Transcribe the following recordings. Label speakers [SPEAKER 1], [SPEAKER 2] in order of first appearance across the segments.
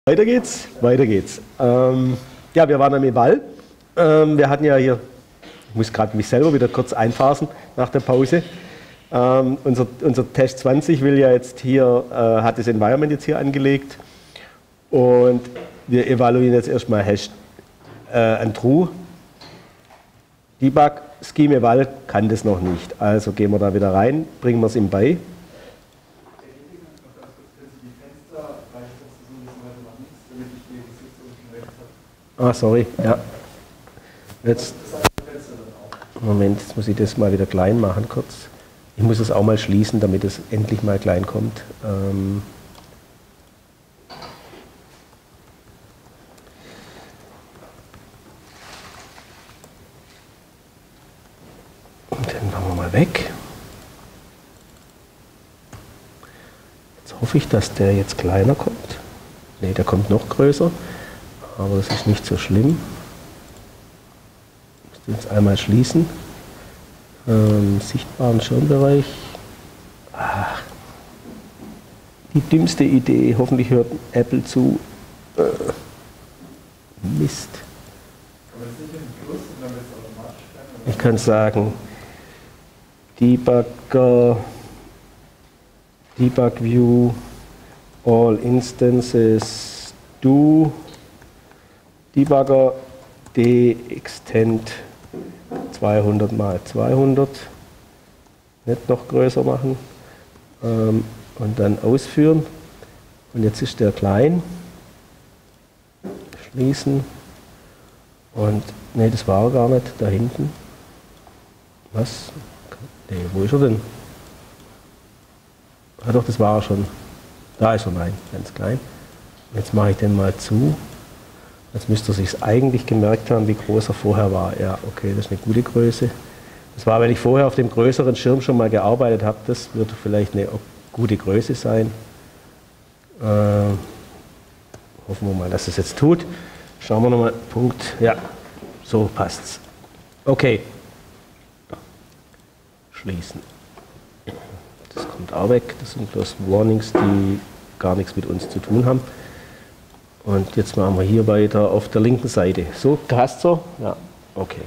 [SPEAKER 1] Weiter geht's, weiter geht's. Ja, wir waren am Eval. Wir hatten ja hier, ich muss gerade mich selber wieder kurz einphasen nach der Pause. Unser Test 20 will ja jetzt hier, hat das Environment jetzt hier angelegt. Und wir evaluieren jetzt erstmal Hash an True. Debug, Scheme Eval kann das noch nicht. Also gehen wir da wieder rein, bringen wir es ihm bei. Ah, sorry, ja. Jetzt, Moment, jetzt muss ich das mal wieder klein machen kurz. Ich muss es auch mal schließen, damit es endlich mal klein kommt. Und den machen wir mal weg. Jetzt hoffe ich, dass der jetzt kleiner kommt. Ne, der kommt noch größer. Aber das ist nicht so schlimm. Ich muss jetzt einmal schließen. Sichtbaren Schirmbereich. Ach, die dümmste Idee. Hoffentlich hört Apple zu. Mist. Ich kann sagen, Debugger, Debug View, All Instances, Do. Debugger de-extend 200 mal 200, nicht noch größer machen und dann ausführen. Und jetzt ist der klein, schließen und ne, das war er gar nicht, da hinten. Was? Ne, wo ist er denn? Ah doch, das war er schon. Da ist er, nein, ganz klein. Jetzt mache ich den mal zu. Jetzt müsste er sich eigentlich gemerkt haben, wie groß er vorher war. Ja, okay, das ist eine gute Größe. Das war, weil ich vorher auf dem größeren Schirm schon mal gearbeitet habe. Das wird vielleicht eine gute Größe sein. Hoffen wir mal, dass es jetzt tut. Schauen wir nochmal. Punkt. Ja, so passt's. Okay. Schließen. Das kommt auch weg. Das sind bloß Warnings, die gar nichts mit uns zu tun haben. Und jetzt machen wir hier weiter auf der linken Seite. So, passt so? Ja, okay.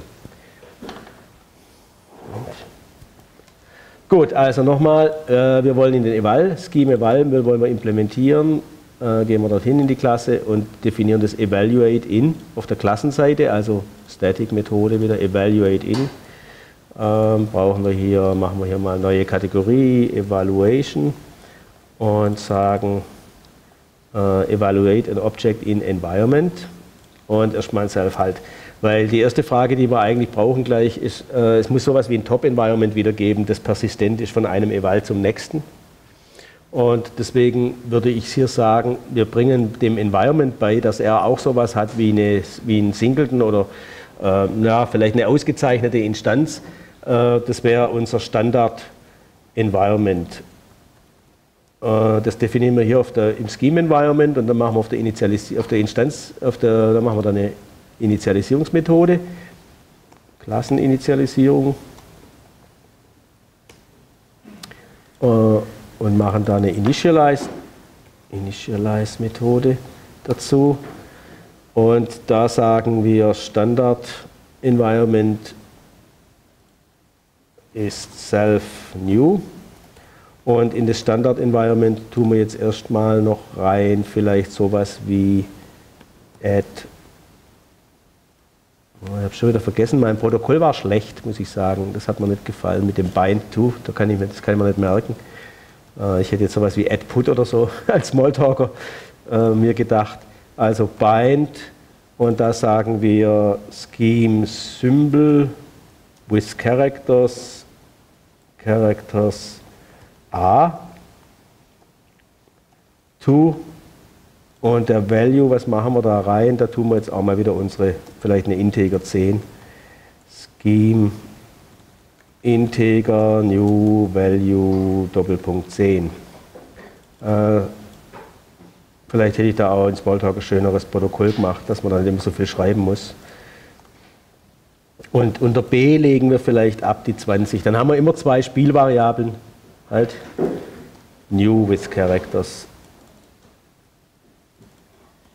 [SPEAKER 1] Gut, also nochmal, wir wollen in den Eval, Scheme Eval, wollen wir implementieren. Gehen wir dorthin in die Klasse und definieren das Evaluate in auf der Klassenseite, also Static-Methode wieder, Evaluate in. Brauchen wir hier, machen wir hier mal eine neue Kategorie, Evaluation und sagen, Evaluate an Object in Environment und erstmal ein Self-Halt. Weil die erste Frage, die wir eigentlich brauchen gleich, ist, es muss sowas wie ein Top-Environment wiedergeben, das persistent ist von einem Eval zum nächsten. Und deswegen würde ich hier sagen, wir bringen dem Environment bei, dass er auch sowas hat wie ein Singleton oder ja, vielleicht eine ausgezeichnete Instanz. Das wäre unser Standard-Environment. Das definieren wir hier im Scheme-Environment und dann machen wir auf der Instanz, da machen wir dann eine Initialisierungsmethode, Klasseninitialisierung und machen da eine Initialize-Methode dazu. Und da sagen wir Standard-Environment ist self-new. Und in das Standard-Environment tun wir jetzt erstmal noch rein, vielleicht sowas wie add. Oh, ich habe schon wieder vergessen, mein Protokoll war schlecht, muss ich sagen. Das hat mir nicht gefallen mit dem bind to, das kann ich mir nicht merken. Ich hätte jetzt sowas wie add put oder so als Smalltalker mir gedacht. Also bind und da sagen wir scheme symbol with characters A, to und der Value, was machen wir da rein? Da tun wir jetzt auch mal wieder vielleicht eine Integer 10. Scheme Integer New Value Doppelpunkt 10. Vielleicht hätte ich da auch in Smalltalk ein schöneres Protokoll gemacht, dass man dann nicht immer so viel schreiben muss. Und unter B legen wir vielleicht ab die 20. Dann haben wir immer zwei Spielvariablen. Halt. New with Characters.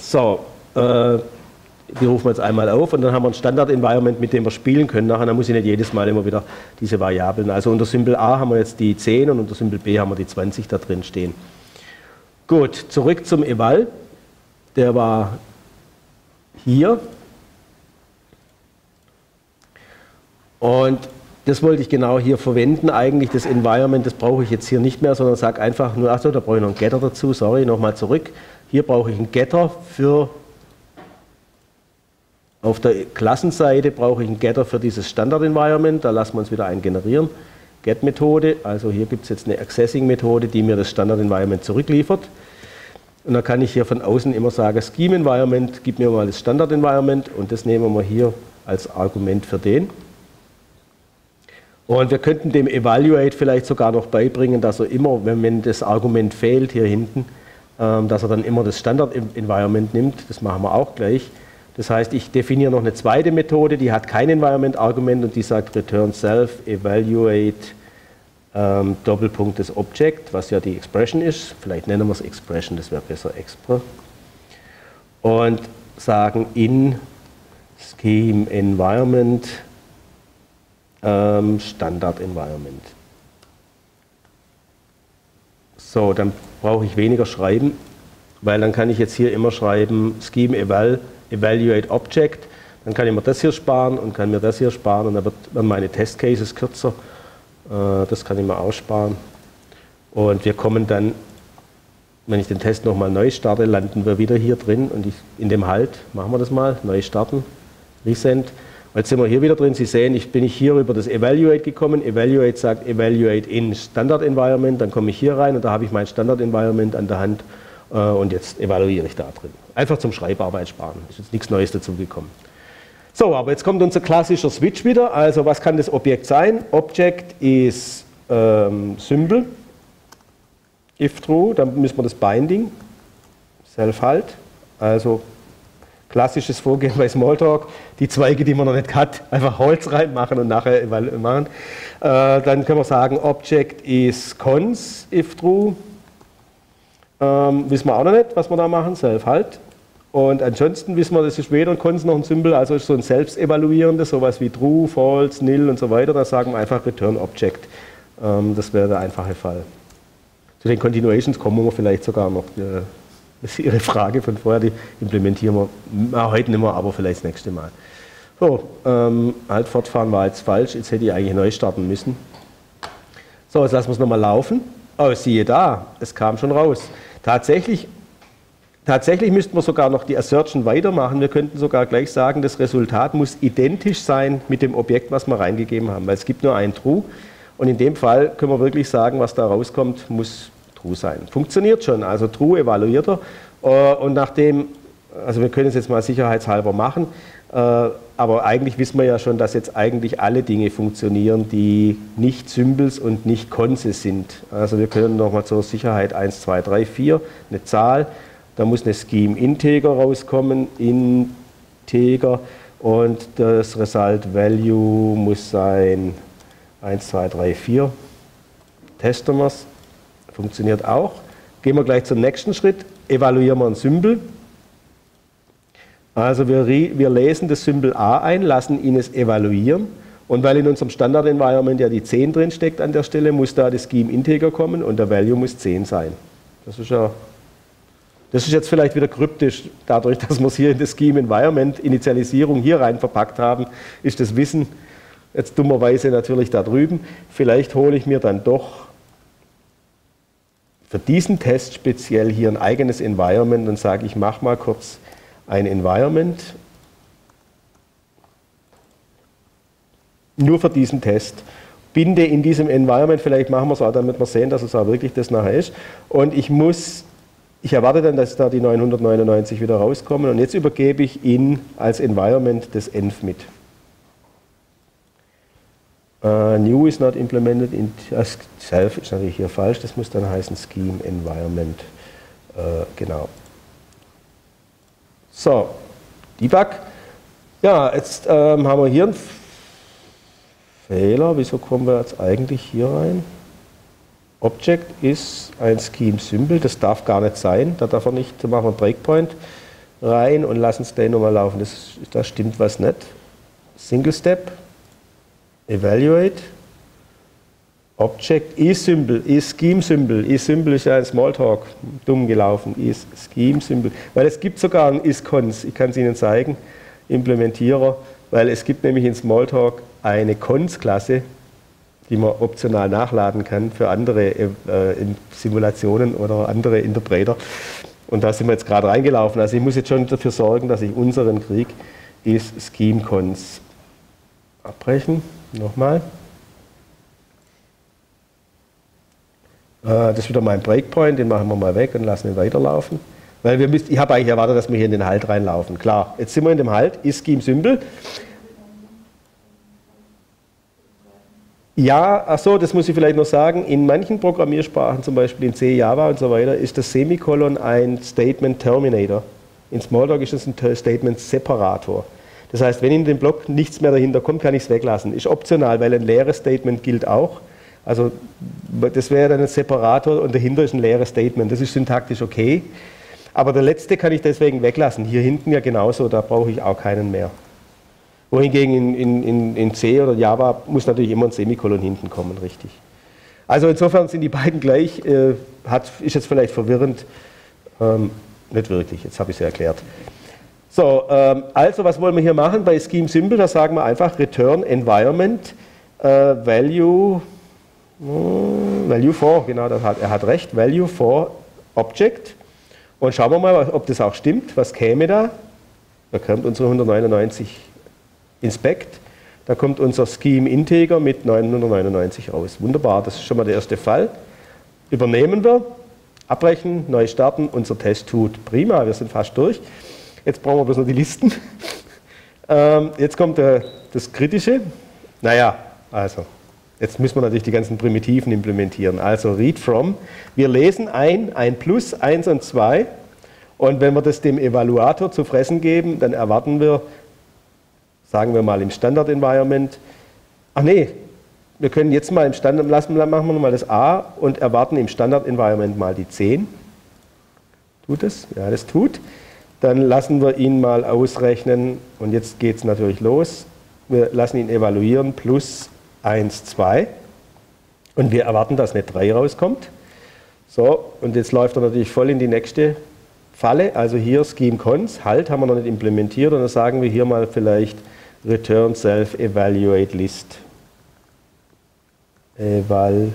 [SPEAKER 1] So, die rufen wir jetzt einmal auf und dann haben wir ein Standard-Environment, mit dem wir spielen können. Nachher muss ich nicht jedes Mal immer wieder diese Variablen. Also unter Symbol A haben wir jetzt die 10 und unter Symbol B haben wir die 20 da drin stehen. Gut, zurück zum Eval. Der war hier. Und das wollte ich genau hier verwenden. Eigentlich das Environment, das brauche ich jetzt hier nicht mehr, sondern sage einfach nur, achso, da brauche ich noch einen Getter dazu. Sorry, nochmal zurück. Hier brauche ich einen Getter für... Auf der Klassenseite brauche ich einen Getter für dieses Standard-Environment, da lassen wir uns wieder einen generieren. Get-Methode, also hier gibt es jetzt eine Accessing-Methode, die mir das Standard-Environment zurückliefert. Und dann kann ich hier von außen immer sagen, Scheme-Environment, gib mir mal das Standard-Environment und das nehmen wir hier als Argument für den. Und wir könnten dem Evaluate vielleicht sogar noch beibringen, dass er immer, wenn das Argument fehlt hier hinten, dass er dann immer das Standard-Environment nimmt. Das machen wir auch gleich. Das heißt, ich definiere noch eine zweite Methode, die hat kein Environment-Argument und die sagt return self evaluate Doppelpunkt das Object, was ja die Expression ist. Vielleicht nennen wir es Expression, das wäre besser Expr. Und sagen in Scheme Environment Standard Environment. So, dann brauche ich weniger schreiben, weil dann kann ich jetzt hier immer schreiben Scheme Evaluate Object, dann kann ich mir das hier sparen und kann mir das hier sparen und dann werden meine Testcases kürzer. Das kann ich mir aussparen. Und wir kommen dann, wenn ich den Test nochmal neu starte, landen wir wieder hier drin und in dem Halt, machen wir das mal, neu starten, Resend. Jetzt sind wir hier wieder drin, Sie sehen, bin ich hier über das Evaluate gekommen. Evaluate sagt Evaluate in Standard Environment, dann komme ich hier rein und da habe ich mein Standard Environment an der Hand. Und jetzt evaluiere ich da drin. Einfach zum Schreibarbeit sparen. Ist jetzt nichts Neues dazugekommen. So, aber jetzt kommt unser klassischer Switch wieder. Also was kann das Objekt sein? Object ist Symbol. If true, dann müssen wir das Binding. Self-halt. Also klassisches Vorgehen bei Smalltalk. Die Zweige, die man noch nicht hat, einfach Holz reinmachen und nachher machen. Dann können wir sagen, Object ist cons, if true. Wissen wir auch noch nicht, was wir da machen, Self-halt. Und ansonsten wissen wir, das ist weder ein Cons noch ein Symbol, also ist so ein selbstevaluierendes, sowas wie True, False, Nil und so weiter. Da sagen wir einfach Return Object. Das wäre der einfache Fall. Zu den Continuations kommen wir vielleicht sogar noch. Das ist Ihre Frage von vorher, die implementieren wir heute nicht mehr, aber vielleicht das nächste Mal. So, halt fortfahren war jetzt falsch, jetzt hätte ich eigentlich neu starten müssen. So, jetzt lassen wir es nochmal laufen. Oh, siehe da, es kam schon raus. Tatsächlich müssten wir sogar noch die Assertion weitermachen. Wir könnten sogar gleich sagen, das Resultat muss identisch sein mit dem Objekt, was wir reingegeben haben, weil es gibt nur ein True. Und in dem Fall können wir wirklich sagen, was da rauskommt, muss True sein. Funktioniert schon, also True evaluiert er. Und nachdem, also wir können es jetzt mal sicherheitshalber machen, aber eigentlich wissen wir ja schon, dass jetzt eigentlich alle Dinge funktionieren, die nicht Symbols und nicht Conses sind. Also wir können nochmal zur Sicherheit 1, 2, 3, 4, eine Zahl, da muss eine Scheme Integer rauskommen, Integer, und das Result Value muss sein 1, 2, 3, 4. Testen wir es, funktioniert auch. Gehen wir gleich zum nächsten Schritt, evaluieren wir ein Symbol. Also wir lesen das Symbol A ein, lassen ihn es evaluieren und weil in unserem Standard-Environment ja die 10 drin steckt an der Stelle, muss da das Scheme Integer kommen und der Value muss 10 sein. Das ist jetzt vielleicht wieder kryptisch, dadurch, dass wir es hier in das Scheme Environment Initialisierung hier rein verpackt haben, ist das Wissen jetzt dummerweise natürlich da drüben. Vielleicht hole ich mir dann doch für diesen Test speziell hier ein eigenes Environment und sage, ich mache mal kurz ein Environment, nur für diesen Test, binde in diesem Environment, vielleicht machen wir es auch, damit wir sehen, dass es auch wirklich das nachher ist, und ich erwarte dann, dass da die 999 wieder rauskommen und jetzt übergebe ich ihn als Environment das env mit. New is not implemented in self ist natürlich hier falsch, das muss dann heißen Scheme Environment, genau. So, Debug. Ja, jetzt haben wir hier einen Fehler. Wieso kommen wir jetzt eigentlich hier rein? Object ist ein Scheme Symbol, das darf gar nicht sein. Da darf er nicht, da machen wir einen Breakpoint. rein und lassen Stay nochmal laufen. Da stimmt was nicht. Single Step, Evaluate, Object, E-Symbol, E-Scheme-Symbol. E-Symbol ist ja ein Smalltalk, dumm gelaufen. E-Scheme-Symbol. Weil es gibt sogar ein Is-Cons, ich kann es Ihnen zeigen, Implementierer, weil es gibt nämlich in Smalltalk eine Cons-Klasse, die man optional nachladen kann für andere Simulationen oder andere Interpreter. Und da sind wir jetzt gerade reingelaufen. Also ich muss jetzt schon dafür sorgen, dass ich unseren Krieg Is-Scheme-Cons abbrechen. Nochmal. Das ist wieder mein Breakpoint, den machen wir mal weg und lassen ihn weiterlaufen. Weil ich habe eigentlich erwartet, dass wir hier in den Halt reinlaufen. Klar, jetzt sind wir in dem Halt, Is-Scheme-Symbol. Ja, achso, das muss ich vielleicht noch sagen, in manchen Programmiersprachen, zum Beispiel in C, Java und so weiter, ist das Semikolon ein Statement Terminator. In Smalltalk ist es ein Statement Separator. Das heißt, wenn in dem Block nichts mehr dahinter kommt, kann ich es weglassen. Ist optional, weil ein leeres Statement gilt auch. Also das wäre dann ein Separator und dahinter ist ein leeres Statement. Das ist syntaktisch okay. Aber der letzte kann ich deswegen weglassen. Hier hinten ja genauso, da brauche ich auch keinen mehr. Wohingegen in C oder Java muss natürlich immer ein Semikolon hinten kommen, richtig. Also insofern sind die beiden gleich, ist jetzt vielleicht verwirrend, nicht wirklich, jetzt habe ich es ja erklärt. So, also was wollen wir hier machen bei Scheme Symbol? Da sagen wir einfach Return Environment Value for, genau, er hat recht, Value for Object. Und schauen wir mal, ob das auch stimmt. Was käme da? Da kommt unsere 199 Inspect. Da kommt unser Scheme Integer mit 999 raus. Wunderbar, das ist schon mal der erste Fall. Übernehmen wir, abbrechen, neu starten, unser Test tut. Prima, wir sind fast durch. Jetzt brauchen wir bloß noch die Listen. Jetzt kommt das Kritische. Naja, also, jetzt müssen wir natürlich die ganzen Primitiven implementieren. Also read from, wir lesen ein Plus, 1 und 2. Und wenn wir das dem Evaluator zu fressen geben, dann erwarten wir, sagen wir mal im Standard-Environment, ach nee, wir können jetzt mal im Standard, machen wir nochmal das A und erwarten im Standard-Environment mal die 10. Tut es? Ja, das tut. Dann lassen wir ihn mal ausrechnen und jetzt geht es natürlich los. Wir lassen ihn evaluieren, plus 1, 2 und wir erwarten, dass eine 3 rauskommt. So, und jetzt läuft er natürlich voll in die nächste Falle, also hier Scheme Cons, halt, haben wir noch nicht implementiert und dann sagen wir hier mal vielleicht Return Self Evaluate List. Evaluate.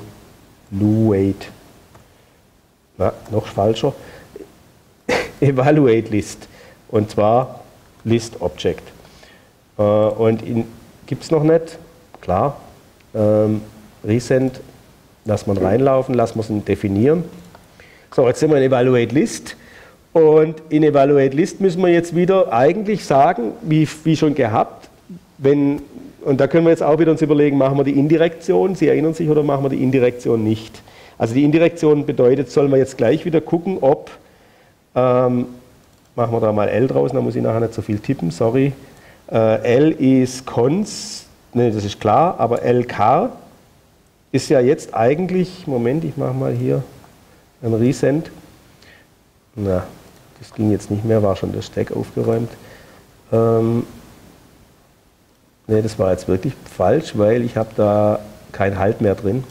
[SPEAKER 1] Na, noch falscher. Evaluate List. Und zwar List Object. Und gibt es noch nicht? Klar. Resend, lassen wir reinlaufen, lassen wir es definieren. So, jetzt sind wir in Evaluate List. Und in Evaluate List müssen wir jetzt wieder eigentlich sagen, wie schon gehabt, und da können wir jetzt auch wieder uns überlegen, machen wir die Indirektion, Sie erinnern sich, oder machen wir die Indirektion nicht? Also die Indirektion bedeutet, sollen wir jetzt gleich wieder gucken, ob, machen wir da mal L draußen, da muss ich nachher nicht so viel tippen, sorry. L ist cons, ne, das ist klar, aber LK ist ja jetzt eigentlich, Moment, ich mache mal hier ein Resend. Na, das ging jetzt nicht mehr, war schon der Stack aufgeräumt. Ne, das war jetzt wirklich falsch, weil ich habe da kein Halt mehr drin.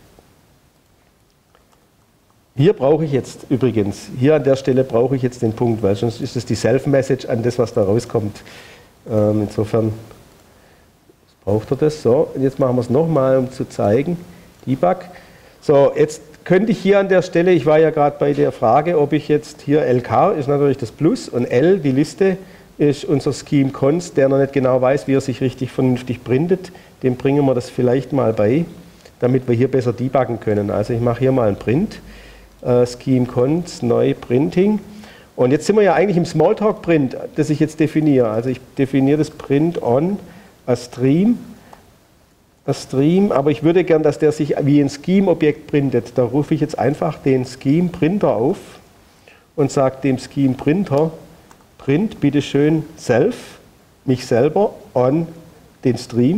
[SPEAKER 1] Hier brauche ich jetzt übrigens, hier an der Stelle brauche ich jetzt den Punkt, weil sonst ist es die Self-Message an das, was da rauskommt. Insofern braucht er das. So, und jetzt machen wir es nochmal, um zu zeigen. Debug. So, jetzt könnte ich hier an der Stelle, ich war ja gerade bei der Frage, ob ich jetzt hier LK ist natürlich das Plus und L, die Liste, ist unser Scheme Cons, der noch nicht genau weiß, wie er sich richtig vernünftig printet. Dem bringen wir das vielleicht mal bei, damit wir hier besser debuggen können. Also ich mache hier mal einen Print, Scheme Cons, neu Printing. Und jetzt sind wir ja eigentlich im Smalltalk Print, das ich jetzt definiere. Also ich definiere das Print on a Stream, aber ich würde gern, dass der sich wie ein Scheme-Objekt printet. Da rufe ich jetzt einfach den Scheme-Printer auf und sage dem Scheme-Printer, print bitte schön self, mich selber, on den Stream.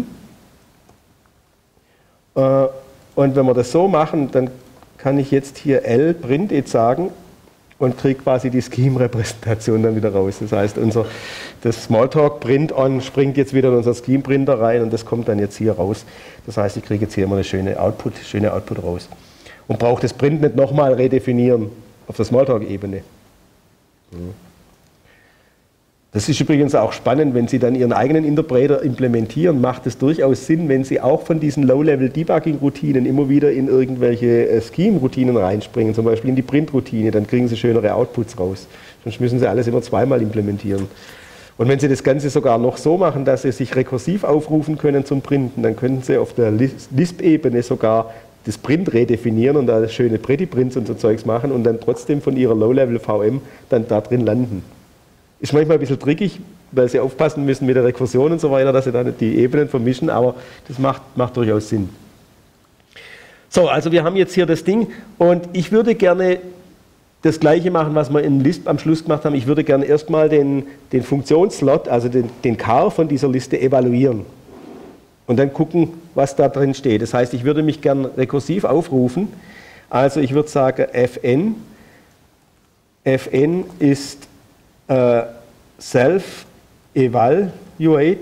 [SPEAKER 1] Und wenn wir das so machen, dann kann ich jetzt hier L print jetzt sagen, und kriege quasi die Scheme-Repräsentation dann wieder raus. Das heißt, das Smalltalk-Print-On springt jetzt wieder in unser Scheme-Printer rein und das kommt dann jetzt hier raus. Das heißt, ich kriege jetzt hier immer eine schöne Output raus. Und brauche das Print nicht nochmal redefinieren auf der Smalltalk-Ebene. Das ist übrigens auch spannend, wenn Sie dann Ihren eigenen Interpreter implementieren, macht es durchaus Sinn, wenn Sie auch von diesen Low-Level-Debugging-Routinen immer wieder in irgendwelche Scheme-Routinen reinspringen, zum Beispiel in die Print-Routine, dann kriegen Sie schönere Outputs raus. Sonst müssen Sie alles immer zweimal implementieren. Und wenn Sie das Ganze sogar noch so machen, dass Sie sich rekursiv aufrufen können zum Printen, dann können Sie auf der Lisp-Ebene sogar das Print redefinieren und da schöne Pretty-Prints und so Zeugs machen und dann trotzdem von Ihrer Low-Level-VM dann da drin landen. Ist manchmal ein bisschen trickig, weil Sie aufpassen müssen mit der Rekursion und so weiter, dass Sie da nicht die Ebenen vermischen, aber das macht durchaus Sinn. So, also wir haben jetzt hier das Ding und ich würde gerne das Gleiche machen, was wir in Lisp am Schluss gemacht haben. Ich würde gerne erstmal den Funktionsslot, also den Char von dieser Liste evaluieren und dann gucken, was da drin steht. Das heißt, ich würde mich gerne rekursiv aufrufen. Also ich würde sagen fn. Fn ist self-evaluate.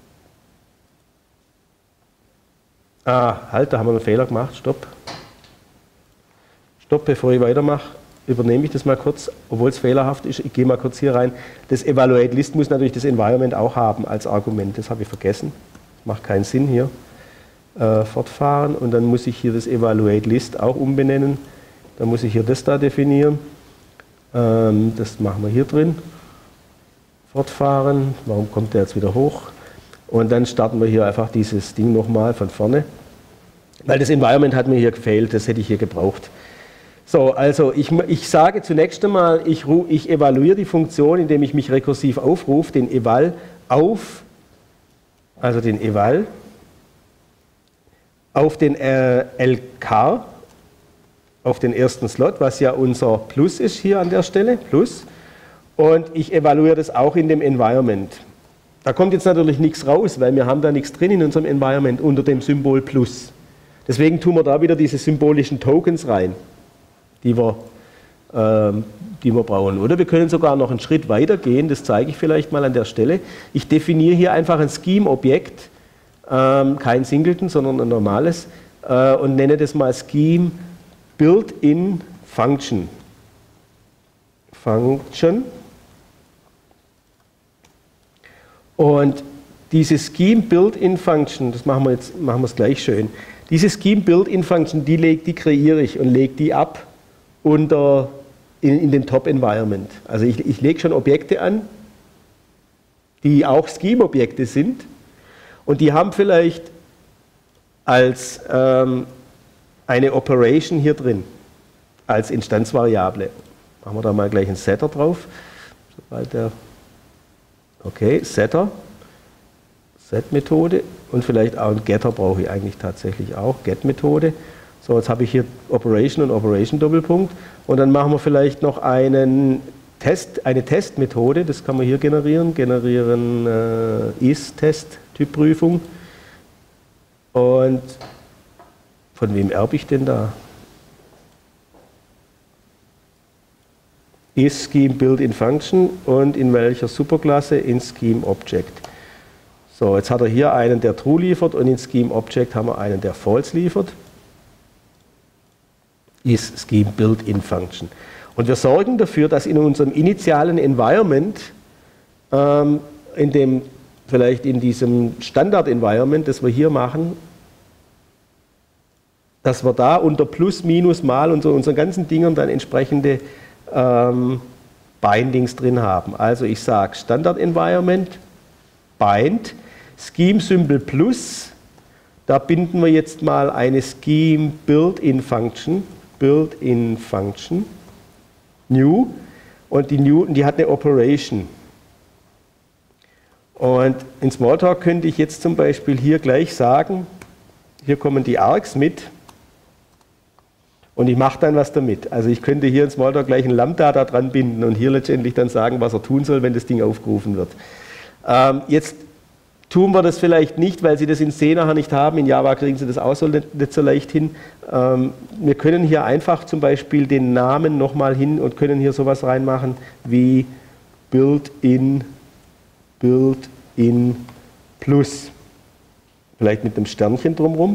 [SPEAKER 1] Halt, da haben wir einen Fehler gemacht. Stopp. Stopp, bevor ich weitermache, übernehme ich das mal kurz, obwohl es fehlerhaft ist. Ich gehe mal kurz hier rein. Das Evaluate List muss natürlich das Environment auch haben als Argument. Das habe ich vergessen. Macht keinen Sinn hier. Fortfahren und dann muss ich hier das Evaluate List auch umbenennen. Dann muss ich hier das da definieren. Das machen wir hier drin. Fortfahren. Warum kommt der jetzt wieder hoch? Und dann starten wir hier einfach dieses Ding nochmal von vorne. Weil das Environment hat mir hier gefehlt, das hätte ich hier gebraucht. So, also ich sage zunächst einmal, ich evaluiere die Funktion, indem ich mich rekursiv aufrufe, den eval auf, also den eval auf den LK, auf den ersten Slot, was ja unser Plus ist hier an der Stelle, Plus. Und ich evaluiere das auch in dem Environment. Da kommt jetzt natürlich nichts raus, weil wir haben da nichts drin in unserem Environment unter dem Symbol Plus. Deswegen tun wir da wieder diese symbolischen Tokens rein, die wir brauchen. Oder wir können sogar noch einen Schritt weiter gehen, das zeige ich vielleicht mal an der Stelle. Ich definiere hier einfach ein Scheme-Objekt, kein Singleton, sondern ein normales, und nenne das mal Scheme Built-in Function. Und diese Scheme Built-in Function, das machen wir es gleich schön. Diese Scheme Built-in Function, die kreiere ich und lege die ab in den Top Environment. Also ich lege schon Objekte an, die auch Scheme-Objekte sind und die haben vielleicht als eine Operation hier drin, als Instanzvariable. Machen wir da mal gleich einen Setter drauf. Okay, Setter, Set-Methode und vielleicht auch einen Getter brauche ich eigentlich tatsächlich auch, Get-Methode. So, jetzt habe ich hier Operation und Operation-Doppelpunkt und dann machen wir vielleicht noch eine Test-Methode, das kann man hier generieren, is-Test-Typprüfung. Und von wem erbe ich denn da? Is Scheme Built-in Function und in welcher Superklasse? In Scheme Object. So, jetzt hat er hier einen, der True liefert und in Scheme Object haben wir einen, der False liefert. Is Scheme Built-in Function. Und wir sorgen dafür, dass in unserem initialen Environment, vielleicht in diesem Standard-Environment, das wir hier machen, dass wir da unter Plus, Minus, Mal und so unseren ganzen Dingern dann entsprechende Bindings drin haben. Also ich sage Standard Environment, Bind, Scheme Symbol Plus, da binden wir jetzt mal eine Scheme Built-in Function, New, und die hat eine Operation. Und in Smalltalk könnte ich jetzt zum Beispiel hier gleich sagen, hier kommen die Args mit, und ich mache dann was damit. Also ich könnte hier in Smalltalk gleich ein Lambda da dran binden und hier letztendlich dann sagen, was er tun soll, wenn das Ding aufgerufen wird. Jetzt tun wir das vielleicht nicht, weil Sie das in C nachher nicht haben. In Java kriegen Sie das auch so nicht so leicht hin. Wir können hier einfach zum Beispiel den Namen nochmal hin und können hier sowas reinmachen wie Built-in Plus. Vielleicht mit einem Sternchen drumherum.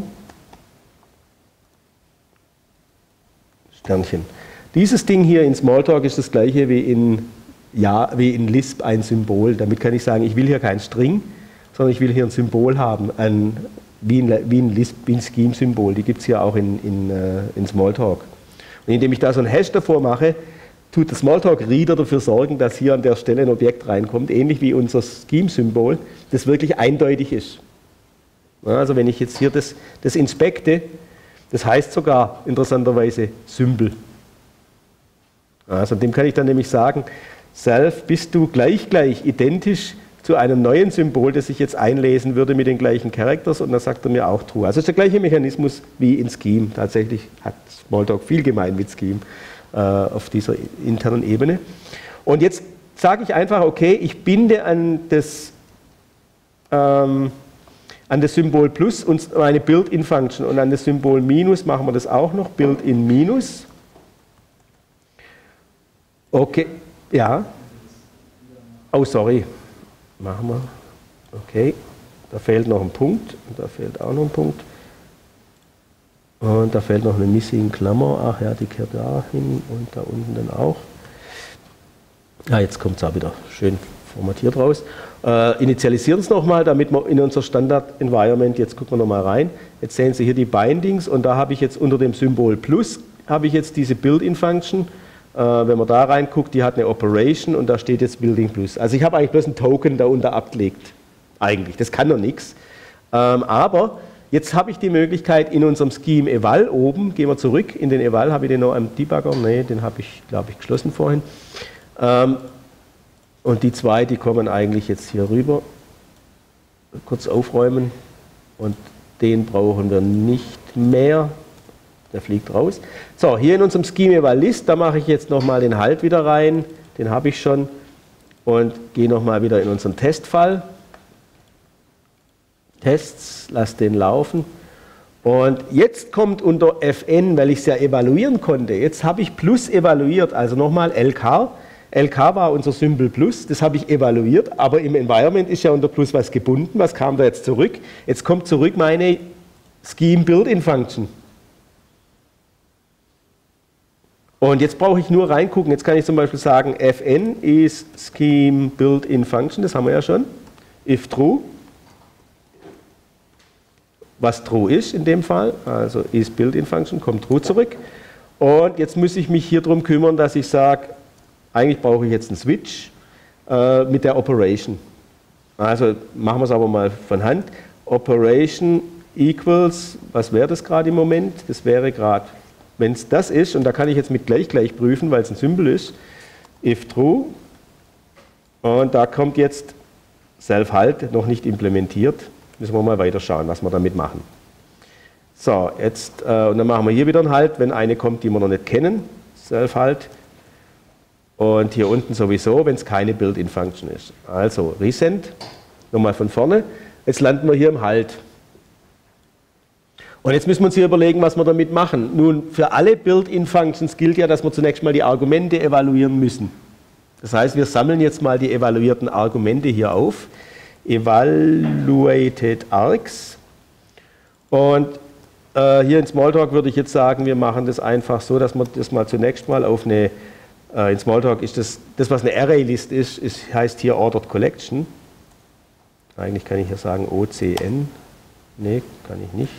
[SPEAKER 1] Sternchen. Dieses Ding hier in Smalltalk ist das gleiche wie in Lisp ein Symbol. Damit kann ich sagen, ich will hier kein String, sondern ich will hier ein Symbol haben, wie ein Scheme-Symbol. Die gibt es hier auch in Smalltalk. Und indem ich da so einen Hash davor mache, tut der Smalltalk-Reader dafür sorgen, dass hier an der Stelle ein Objekt reinkommt, ähnlich wie unser Scheme-Symbol, das wirklich eindeutig ist. Ja, also wenn ich jetzt hier das inspekte, das heißt sogar interessanterweise Symbol. Also dem kann ich dann nämlich sagen, Self, bist du gleich identisch zu einem neuen Symbol, das ich jetzt einlesen würde mit den gleichen Characters, und dann sagt er mir auch True. Also es ist der gleiche Mechanismus wie in Scheme. Tatsächlich hat Smalltalk viel gemein mit Scheme auf dieser internen Ebene. Und jetzt sage ich einfach, okay, ich binde an das Symbol Plus und meine Built-in-Function, und an das Symbol Minus machen wir das auch noch, Built-in Minus. Okay, ja. Oh, sorry. Machen wir. Okay, da fehlt noch ein Punkt, und da fehlt auch noch ein Punkt. Und da fehlt noch eine Missing Klammer. Ach ja, die kehrt da hin und da unten dann auch. Ja, jetzt kommt es auch wieder schön formatiert raus. Initialisieren es nochmal, damit wir in unser Standard-Environment, jetzt gucken wir nochmal rein. Jetzt sehen Sie hier die Bindings, und da habe ich jetzt unter dem Symbol Plus, habe ich jetzt diese Built-in-Function. Wenn man da reinguckt, die hat eine Operation, und da steht jetzt Building Plus. Also ich habe eigentlich bloß ein Token da unter abgelegt. Eigentlich, das kann noch nichts. Aber jetzt habe ich die Möglichkeit in unserem Scheme Eval oben, gehen wir zurück in den Eval, habe ich den noch am Debugger? Ne, den habe ich, glaube ich, geschlossen vorhin. Und die zwei, die kommen eigentlich jetzt hier rüber. Kurz aufräumen, und den brauchen wir nicht mehr. Der fliegt raus. So, hier in unserem Scheme Eval List, da mache ich jetzt nochmal den Halt wieder rein, den habe ich schon, und gehe nochmal wieder in unseren Testfall. Tests, lasse den laufen. Und jetzt kommt unter Fn, weil ich es ja evaluieren konnte, jetzt habe ich Plus evaluiert, also nochmal LK. LK war unser Symbol Plus, das habe ich evaluiert, aber im Environment ist ja unter Plus was gebunden. Was kam da jetzt zurück? Jetzt kommt zurück meine Scheme Built-in Function. Und jetzt brauche ich nur reingucken. Jetzt kann ich zum Beispiel sagen, Fn ist Scheme Built-in Function, das haben wir ja schon. If true, was true ist in dem Fall, also is Built-in Function, kommt true zurück. Und jetzt muss ich mich hier drum kümmern, dass ich sage, eigentlich brauche ich jetzt einen Switch mit der Operation. Also machen wir es aber mal von Hand. Operation equals, was wäre das gerade im Moment? Das wäre gerade, wenn es das ist, und da kann ich jetzt mit gleich prüfen, weil es ein Symbol ist, if true, und da kommt jetzt Self-Halt, noch nicht implementiert, müssen wir mal weiter schauen, was wir damit machen. So, jetzt, und dann machen wir hier wieder einen Halt, wenn eine kommt, die wir noch nicht kennen, Self-Halt, und hier unten sowieso, wenn es keine Built-in-Function ist. Also Resend, nochmal von vorne, jetzt landen wir hier im Halt. Und jetzt müssen wir uns hier überlegen, was wir damit machen. Nun, für alle Built-in-Functions gilt ja, dass wir zunächst mal die Argumente evaluieren müssen. Das heißt, wir sammeln jetzt mal die evaluierten Argumente hier auf. Evaluated Args. Und hier in Smalltalk würde ich jetzt sagen, wir machen das einfach so, dass wir das mal zunächst mal auf eine, in Smalltalk ist das was eine Array-List ist, heißt hier Ordered Collection. Eigentlich kann ich hier sagen OCN. Nee, kann ich nicht.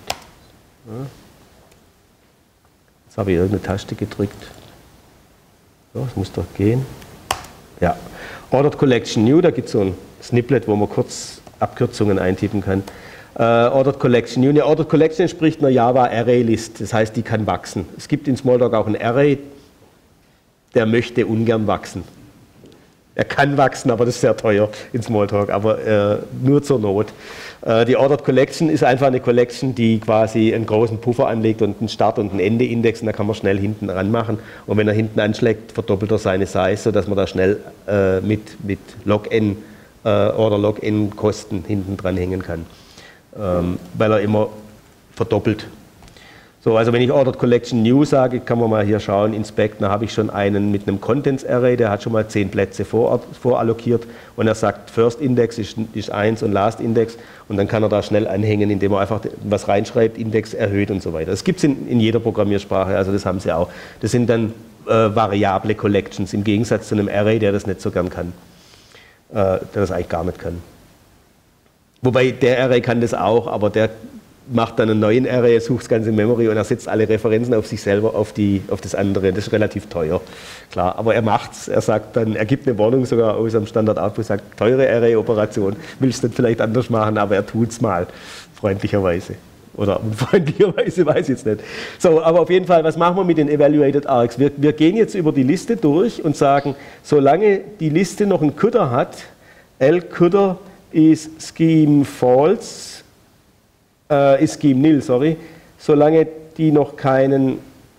[SPEAKER 1] Jetzt habe ich irgendeine Taste gedrückt. So, das muss doch gehen. Ja, Ordered Collection New, da gibt es so ein Snippet, wo man kurz Abkürzungen eintippen kann. Ordered Collection New. Eine Ordered Collection entspricht einer Java Array List, das heißt, die kann wachsen. Es gibt in Smalltalk auch ein Array, der möchte ungern wachsen. Er kann wachsen, aber das ist sehr teuer in Smalltalk, aber nur zur Not. Die Ordered Collection ist einfach eine Collection, die quasi einen großen Puffer anlegt und einen Start- und einen Ende-Index, und da kann man schnell hinten ranmachen. Und wenn er hinten anschlägt, verdoppelt er seine Size, sodass man da schnell mit log n oder Login-Kosten hinten dran hängen kann, weil er immer verdoppelt. So, also wenn ich Ordered Collection New sage, kann man mal hier schauen, Inspect, da habe ich schon einen mit einem Contents Array, der hat schon mal 10 Plätze vorallokiert und er sagt, First Index ist 1 und Last Index und dann kann er da schnell anhängen, indem er einfach was reinschreibt, Index erhöht und so weiter. Das gibt es in jeder Programmiersprache, also das haben sie auch. Das sind dann variable Collections, im Gegensatz zu einem Array, der das nicht so gern kann, der das eigentlich gar nicht kann. Wobei der Array kann das auch, aber der macht dann einen neuen Array, sucht das ganze Memory und er setzt alle Referenzen auf sich selber, auf das andere. Das ist relativ teuer, klar. Aber er macht's, er sagt dann, er gibt eine Warnung sogar aus am Standard Output, sagt, teure Array-Operation, willst du das vielleicht anders machen, aber er tut's mal, freundlicherweise. Oder unfreundlicherweise, weiß ich jetzt nicht. So, aber auf jeden Fall, was machen wir mit den Evaluated Args? Wir gehen jetzt über die Liste durch und sagen, solange die Liste noch einen Coulter hat, L-Coulter ist Scheme False, ist Scheme Nil, sorry, solange die noch keinen,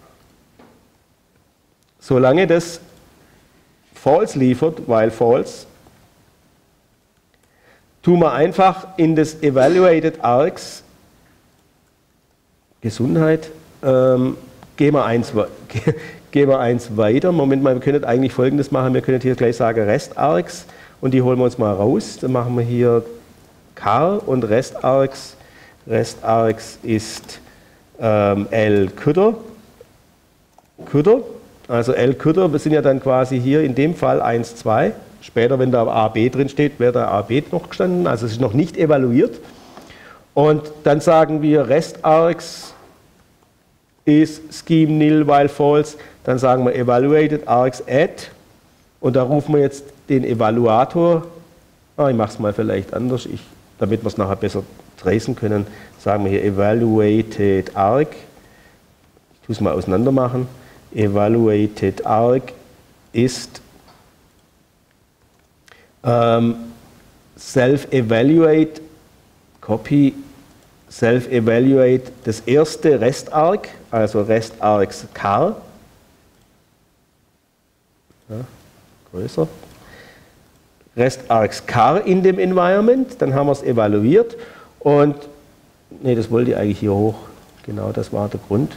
[SPEAKER 1] solange das False liefert, while False, tun wir einfach in das Evaluated Args Gesundheit, gehen wir eins weiter. Moment mal, wir können eigentlich Folgendes machen, wir können hier gleich sagen Rest Args und die holen wir uns mal raus, dann machen wir hier Car und Rest Args ist L-Coulter, also L-Coulter, wir sind ja dann quasi hier in dem Fall 1, 2, später, wenn da AB drin steht, wäre da AB noch gestanden, also es ist noch nicht evaluiert. Und dann sagen wir Rest-Args ist Scheme Nil while false, dann sagen wir Evaluated Args add und da rufen wir jetzt den Evaluator, ich mache es mal vielleicht anders, damit wir es nachher besser tracen können, sagen wir hier Evaluated Arg, ich tue es mal auseinander machen, Evaluated Arg ist Self-Evaluate, Copy, Self-Evaluate, das erste Rest-Arg, also Rest-Args Car, ja, größer, Rest-Args Car in dem Environment, dann haben wir es evaluiert und, nee, das wollte ich eigentlich hier hoch, genau das war der Grund.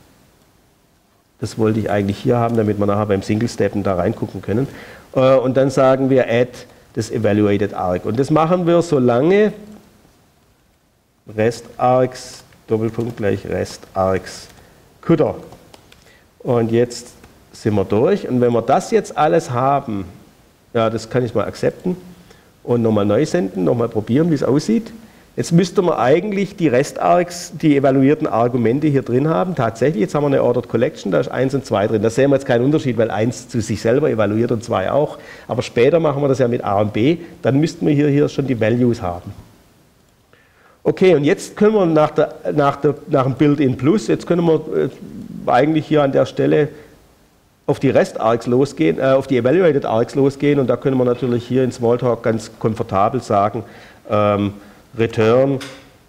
[SPEAKER 1] Das wollte ich eigentlich hier haben, damit wir nachher beim Single-Steppen da reingucken können. Und dann sagen wir add das Evaluated Arg. Und das machen wir solange Rest-Args, Doppelpunkt gleich Rest-Args Coulter. Und jetzt sind wir durch. Und wenn wir das jetzt alles haben, ja, das kann ich mal akzepten und nochmal neu senden, nochmal probieren, wie es aussieht. Jetzt müsste man eigentlich die Rest-Args, die evaluierten Argumente hier drin haben. Tatsächlich, jetzt haben wir eine Ordered Collection, da ist 1 und 2 drin. Da sehen wir jetzt keinen Unterschied, weil 1 zu sich selber evaluiert und 2 auch. Aber später machen wir das ja mit A und B, dann müssten wir hier schon die Values haben. Okay, und jetzt können wir nach dem Build-in Plus, jetzt können wir eigentlich hier an der Stelle auf die Rest-Args losgehen, auf die Evaluated Args losgehen und da können wir natürlich hier in Smalltalk ganz komfortabel sagen, Return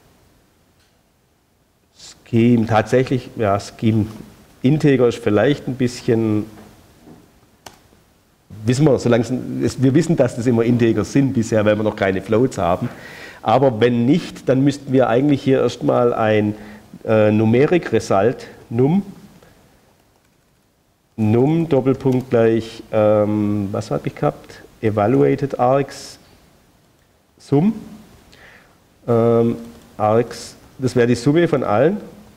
[SPEAKER 1] Scheme, tatsächlich, ja, Scheme Integer ist vielleicht ein bisschen, wissen wir, wir wissen, dass das immer Integer sind bisher, weil wir noch keine Floats haben, aber wenn nicht, dann müssten wir eigentlich hier erstmal ein Numeric Result, num Doppelpunkt gleich, was habe ich gehabt, Evaluated Args Sum, Args, das wäre die Summe von allen.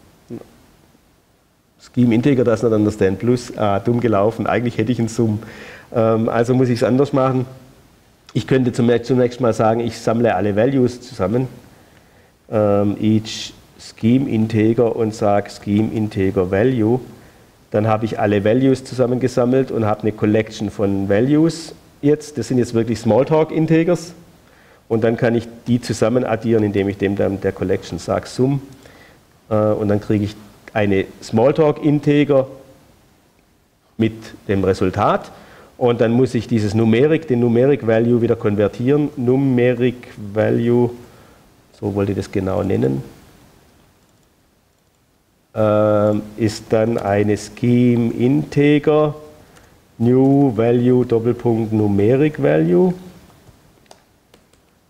[SPEAKER 1] Scheme Integer does not understand plus, dumm gelaufen, eigentlich hätte ich einen Sum. Also muss ich es anders machen. Ich könnte zunächst mal sagen, ich sammle alle Values zusammen, each Scheme Integer und sage Scheme Integer Value. Dann habe ich alle Values zusammengesammelt und habe eine Collection von Values jetzt. Das sind jetzt wirklich Smalltalk Integers. Und dann kann ich die zusammen addieren, indem ich dem dann der Collection sage Sum. Und dann kriege ich eine Smalltalk-Integer mit dem Resultat. Und dann muss ich den Numeric Value wieder konvertieren. Numeric Value, so wollte ich das genau nennen, ist dann eine Scheme Integer, New Value, Doppelpunkt Numeric Value.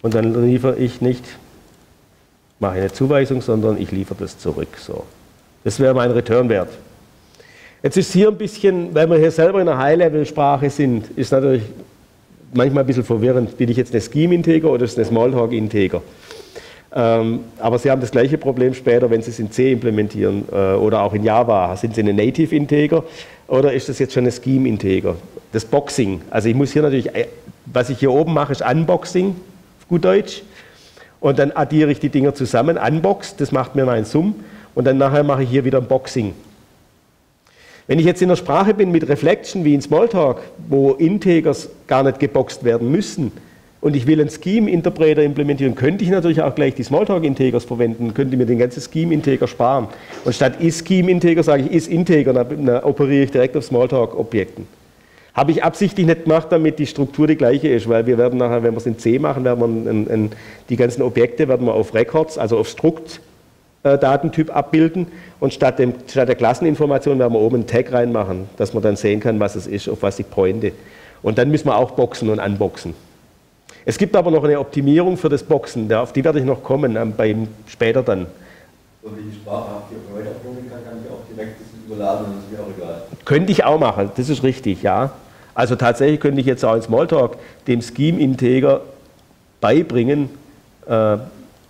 [SPEAKER 1] Und dann liefere ich nicht, mache eine Zuweisung, sondern ich liefere das zurück. So. Das wäre mein Return-Wert. Jetzt ist hier ein bisschen, weil wir hier selber in einer High-Level-Sprache sind, ist natürlich manchmal ein bisschen verwirrend. Bin ich jetzt eine Scheme-Integer oder ist es eine Smalltalk-Integer? Aber Sie haben das gleiche Problem später, wenn Sie es in C implementieren oder auch in Java. Sind Sie eine Native-Integer oder ist das jetzt schon eine Scheme-Integer? Das Boxing, also ich muss hier natürlich, was ich hier oben mache, ist Unboxing, auf gut Deutsch. Und dann addiere ich die Dinger zusammen, Unbox, das macht mir mein Sum. Und dann nachher mache ich hier wieder ein Boxing. Wenn ich jetzt in der Sprache bin mit Reflection wie in Smalltalk, wo Integers gar nicht geboxt werden müssen, und ich will einen Scheme-Interpreter implementieren, könnte ich natürlich auch gleich die Smalltalk-Integers verwenden, könnte mir den ganzen Scheme-Integer sparen. Und statt is-Scheme-Integer sage ich is-Integer, dann operiere ich direkt auf Smalltalk-Objekten. Habe ich absichtlich nicht gemacht, damit die Struktur die gleiche ist, weil wir werden nachher, wenn wir es in C machen, werden wir die ganzen Objekte werden wir auf Records, also auf Strukt-Datentyp abbilden und statt der Klasseninformation werden wir oben einen Tag reinmachen, dass man dann sehen kann, was es ist, auf was ich pointe. Und dann müssen wir auch boxen und unboxen. Es gibt aber noch eine Optimierung für das Boxen, auf die werde ich noch kommen, später dann.
[SPEAKER 2] Und wenn ich Sprache habe, die auf weiterprobieren kann ich auch direkt das überladen, das ist mir auch egal.
[SPEAKER 1] Könnte ich auch machen, das ist richtig, ja. Also tatsächlich könnte ich jetzt auch in Smalltalk dem Scheme-Integer beibringen, könnte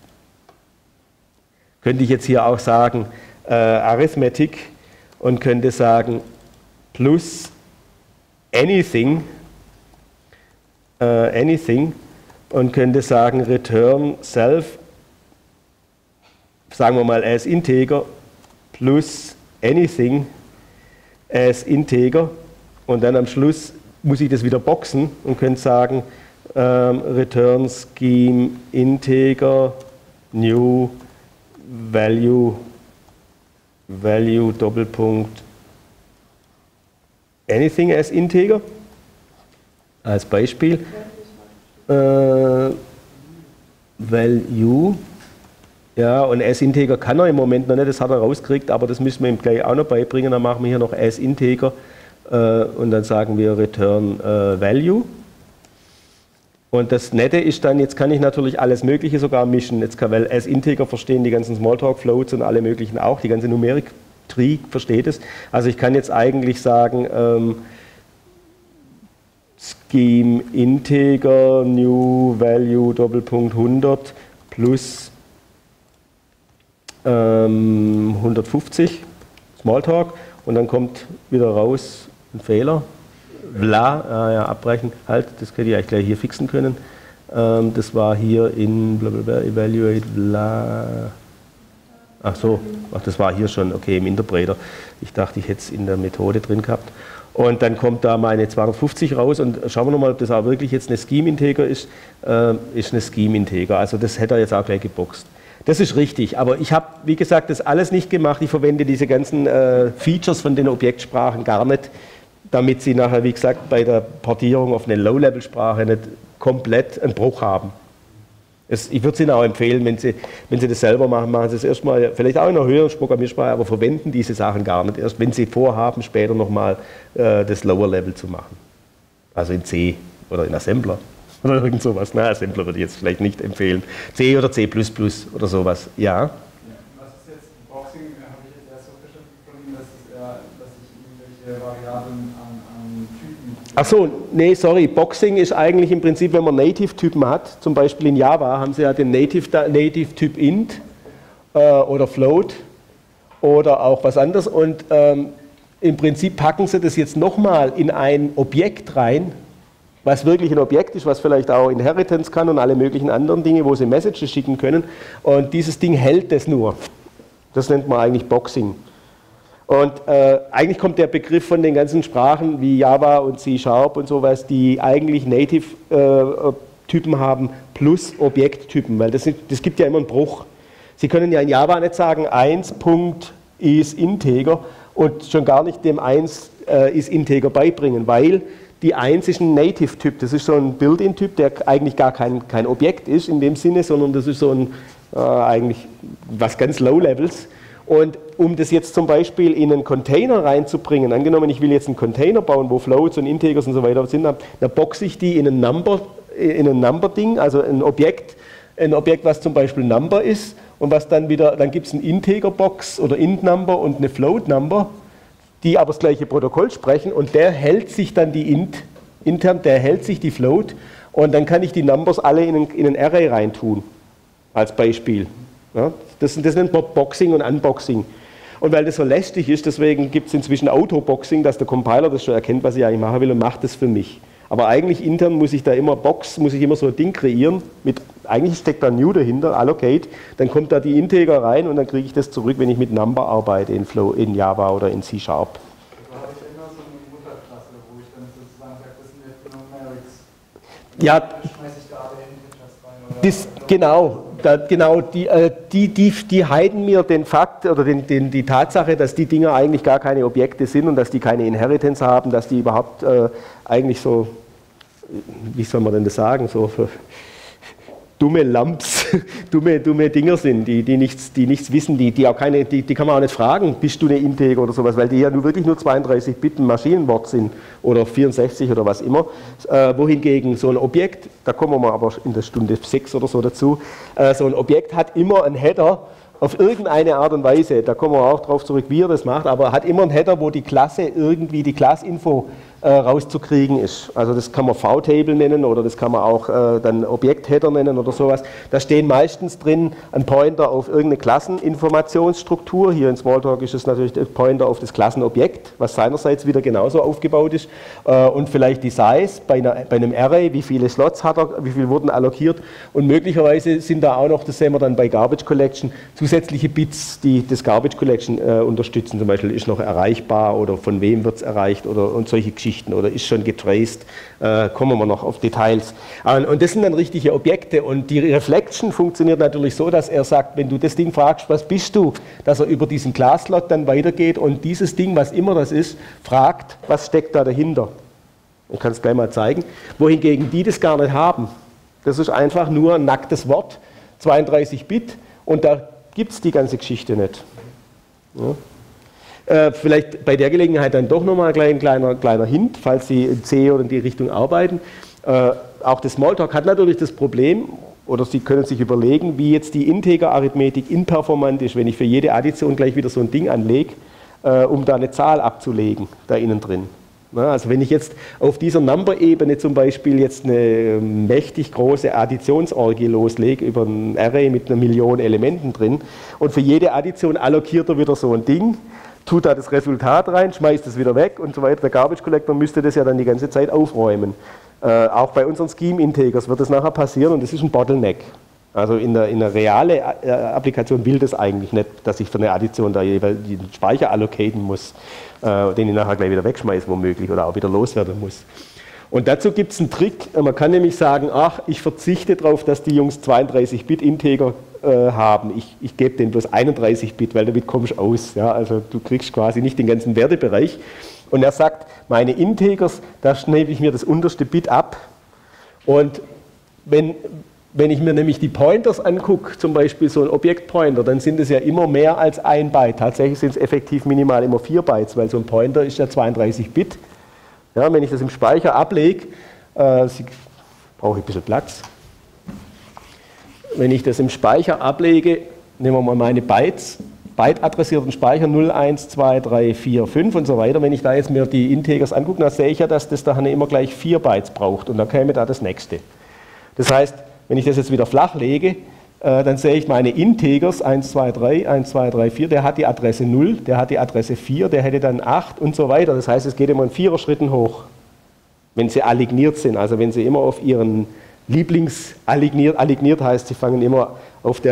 [SPEAKER 1] ich jetzt hier auch sagen Arithmetic und könnte sagen plus anything, und könnte sagen return self, sagen wir mal as integer plus anything as integer und dann am Schluss muss ich das wieder boxen und könnte sagen return scheme integer new value Doppelpunkt anything as integer als Beispiel. Value, ja, und as-Integer kann er im Moment noch nicht, das hat er rausgekriegt, aber das müssen wir ihm gleich auch noch beibringen. Dann machen wir hier noch as-Integer und dann sagen wir return value. Und das Nette ist dann, jetzt kann ich natürlich alles Mögliche sogar mischen. Jetzt kann, weil as-Integer verstehen die ganzen Smalltalk-Floats und alle möglichen auch, die ganze Numeric Tree versteht es. Also ich kann jetzt eigentlich sagen, Scheme Integer New Value Doppelpunkt 100 plus 150 Smalltalk und dann kommt wieder raus ein Fehler. Bla, ja, abbrechen, halt, das hätte ich eigentlich gleich hier fixen können. Das war hier in blablabla, Evaluate, bla. Ach so, ach, das war hier schon, okay, im Interpreter. Ich dachte, ich hätte es in der Methode drin gehabt. Und dann kommt da meine 250 raus und schauen wir nochmal, ob das auch wirklich jetzt eine Scheme-Integer ist. Ist eine Scheme-Integer, also das hätte er jetzt auch gleich geboxt. Das ist richtig, aber ich habe, wie gesagt, das alles nicht gemacht. Ich verwende diese ganzen Features von den Objektsprachen gar nicht, damit sie nachher, wie gesagt, bei der Portierung auf eine Low-Level-Sprache nicht komplett einen Bruch haben. Ich würde es Ihnen auch empfehlen, wenn Sie das selber machen, machen Sie es erstmal, vielleicht auch in einer höheren Programmiersprache, aber verwenden diese Sachen gar nicht. Erst wenn Sie vorhaben, später nochmal das Lower Level zu machen. Also in C oder in Assembler oder irgend sowas. Na, Assembler würde ich jetzt vielleicht nicht empfehlen. C oder C++ oder sowas, ja.
[SPEAKER 3] Was ist jetzt Boxing? Habe ich jetzt erst so verstanden von Ihnen, dass ich irgendwelche Variablen an Typen.
[SPEAKER 1] Ach so, nee, sorry. Boxing ist eigentlich im Prinzip, wenn man Native-Typen hat, zum Beispiel in Java haben Sie ja den Native-Typ int oder float oder auch was anderes und im Prinzip packen Sie das jetzt nochmal in ein Objekt rein, was wirklich ein Objekt ist, was vielleicht auch Inheritance kann und alle möglichen anderen Dinge, wo Sie Messages schicken können und dieses Ding hält das nur. Das nennt man eigentlich Boxing. Und eigentlich kommt der Begriff von den ganzen Sprachen wie Java und C# und sowas, die eigentlich Native-Typen haben plus Objekttypen, weil das gibt ja immer einen Bruch. Sie können ja in Java nicht sagen 1.isInteger und schon gar nicht dem 1.isInteger beibringen, weil die 1 ist ein Native-Typ, das ist so ein Built-in-Typ, der eigentlich gar kein Objekt ist in dem Sinne, sondern das ist so ein eigentlich was ganz Low-Levels. Und um das jetzt zum Beispiel in einen Container reinzubringen, angenommen ich will jetzt einen Container bauen, wo Floats und Integers und so weiter sind, dann boxe ich die in einen Number in ein Number-Ding, also ein Objekt, was zum Beispiel Number ist und was dann wieder, dann gibt es ein Integer-Box oder Int-Number und eine Float-Number, die aber das gleiche Protokoll sprechen und der hält sich dann die Int intern, der hält sich die Float und dann kann ich die Numbers alle in ein Array reintun, als Beispiel. Ja, das nennt man Boxing und Unboxing. Und weil das so lästig ist, deswegen gibt es inzwischen Auto-Boxing, dass der Compiler das schon erkennt, was ich eigentlich machen will und macht das für mich. Aber eigentlich intern muss ich da immer muss ich immer so ein Ding kreieren, eigentlich steckt da New dahinter, Allocate, dann kommt da die Integer rein und dann kriege ich das zurück, wenn ich mit Number arbeite in Java oder in C#.
[SPEAKER 3] Also habe ich immer so eine Mutterklasse, wo ich dann sozusagen sage, das sind jetzt Numerics.
[SPEAKER 1] Ja,
[SPEAKER 3] Schmeiße ich da alle Integers rein.
[SPEAKER 1] Die heiden mir den Fakt oder die Tatsache, dass die Dinger eigentlich gar keine Objekte sind und dass die keine Inheritance haben, dass die überhaupt eigentlich so, wie soll man denn das sagen, so für dumme Lumps, dumme Dinger sind, die nichts wissen, die auch keine, die kann man auch nicht fragen, bist du eine Integer oder sowas, weil die ja wirklich nur 32-Bit Maschinenwort sind oder 64 oder was immer. Wohingegen so ein Objekt, da kommen wir aber in der Stunde 6 oder so dazu, so ein Objekt hat immer einen Header auf irgendeine Art und Weise, da kommen wir auch drauf zurück, wie er das macht, aber hat immer einen Header, wo die Klasse irgendwie, die Classinfo rauszukriegen ist. Also das kann man V-Table nennen oder das kann man auch dann Objekt-Header nennen oder sowas. Da stehen meistens drin ein Pointer auf irgendeine Klasseninformationsstruktur. Hier in Smalltalk ist es natürlich der Pointer auf das Klassenobjekt, was seinerseits wieder genauso aufgebaut ist. Und vielleicht die Size bei einem Array, wie viele Slots hat er, wie viel wurden allokiert. Und möglicherweise sind da auch noch, das sehen wir dann bei Garbage Collection, zusätzliche Bits, die das Garbage Collection unterstützen. Zum Beispiel ist noch erreichbar oder von wem wird es erreicht und solche Geschichten. Oder ist schon getraced, kommen wir noch auf Details. Und das sind dann richtige Objekte und die Reflection funktioniert natürlich so, dass er sagt, wenn du das Ding fragst, was bist du, dass er über diesen Class-Slot dann weitergeht und dieses Ding, was immer das ist, fragt, was steckt da dahinter. Ich kann es gleich mal zeigen. Wohingegen die das gar nicht haben. Das ist einfach nur ein nacktes Wort, 32 Bit und da gibt es die ganze Geschichte nicht. Ja. Vielleicht bei der Gelegenheit dann doch nochmal ein kleiner Hint, falls Sie in C oder in die Richtung arbeiten. Auch das Smalltalk hat natürlich das Problem, oder Sie können sich überlegen, wie jetzt die Integer-Arithmetik inperformant ist, wenn ich für jede Addition gleich wieder so ein Ding anlege, um da eine Zahl abzulegen, da innen drin. Also wenn ich jetzt auf dieser Number-Ebene zum Beispiel jetzt eine mächtig große Additionsorgie loslege über ein Array mit 1 Million Elementen drin und für jede Addition allokiert er wieder so ein Ding, tut da das Resultat rein, schmeißt es wieder weg und so weiter. Der Garbage Collector müsste das ja dann die ganze Zeit aufräumen. Auch bei unseren Scheme-Integers wird das nachher passieren und das ist ein Bottleneck. Also in der realen Applikation will das eigentlich nicht, dass ich für eine Addition da jeweils den Speicher allocaten muss, den ich nachher gleich wieder wegschmeiße womöglich oder auch wieder loswerden muss. Und dazu gibt es einen Trick, man kann nämlich sagen, ach, ich verzichte darauf, dass die Jungs 32-Bit-Integer haben. Ich gebe denen bloß 31-Bit, weil damit kommst du aus. Ja? Also du kriegst quasi nicht den ganzen Wertebereich. Und er sagt, meine Integers, da schneide ich mir das unterste Bit ab. Und wenn ich mir nämlich die Pointers angucke, zum Beispiel so ein Objektpointer, dann sind es ja immer mehr als 1 Byte. Tatsächlich sind es effektiv minimal immer 4 Bytes, weil so ein Pointer ist ja 32 Bit. Ja, wenn ich das im Speicher ablege, brauche ich ein bisschen Platz. Wenn ich das im Speicher ablege, nehmen wir mal meine Bytes, Byte-adressierten Speicher 0, 1, 2, 3, 4, 5 und so weiter. Wenn ich da jetzt mir die Integers angucke, dann sehe ich ja, dass das da immer gleich 4 Bytes braucht und dann käme da das nächste. Das heißt, wenn ich das jetzt wieder flach lege, dann sehe ich meine Integers 1, 2, 3, 1, 2, 3, 4, der hat die Adresse 0, der hat die Adresse 4, der hätte dann 8 und so weiter. Das heißt, es geht immer in 4er Schritten hoch, wenn sie alligniert sind, also wenn sie immer auf ihren alligniert heißt, sie fangen immer auf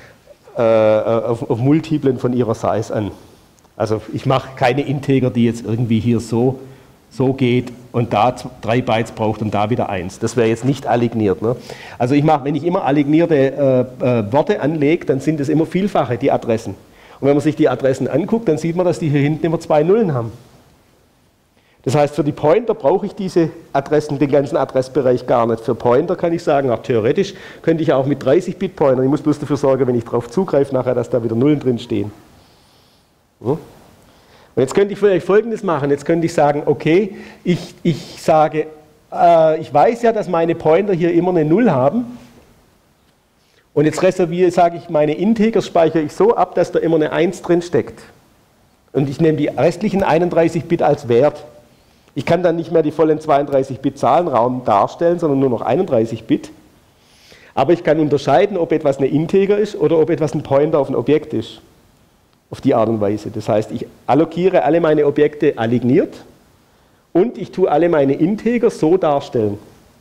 [SPEAKER 1] Multiplen von ihrer Size an. Also ich mache keine Integer, die jetzt irgendwie hier so geht und da 3 Bytes braucht und da wieder 1. Das wäre jetzt nicht alligniert. Ne? Also wenn ich immer allignierte Worte anlege, dann sind es immer Vielfache, die Adressen. Und wenn man sich die Adressen anguckt, dann sieht man, dass die hier hinten immer 2 Nullen haben. Das heißt, für die Pointer brauche ich diese Adressen, den ganzen Adressbereich gar nicht. Für Pointer kann ich sagen, auch theoretisch könnte ich auch mit 30-Bit-Pointern, ich muss bloß dafür sorgen, wenn ich darauf zugreife, nachher, dass da wieder Nullen drin stehen. Ja? Und jetzt könnte ich vielleicht Folgendes machen, jetzt könnte ich sagen, okay, ich sage ich weiß ja, dass meine Pointer hier immer eine 0 haben. Und jetzt sage ich, meine Integers speichere ich so ab, dass da immer eine 1 drin steckt. Und ich nehme die restlichen 31 Bit als Wert. Ich kann dann nicht mehr die vollen 32 Bit Zahlenraum darstellen, sondern nur noch 31 Bit. Aber ich kann unterscheiden, ob etwas eine Integer ist oder ob etwas ein Pointer auf ein Objekt ist. Auf die Art und Weise. Das heißt, ich allokiere alle meine Objekte alligniert und ich tue alle meine Integers so darstellen.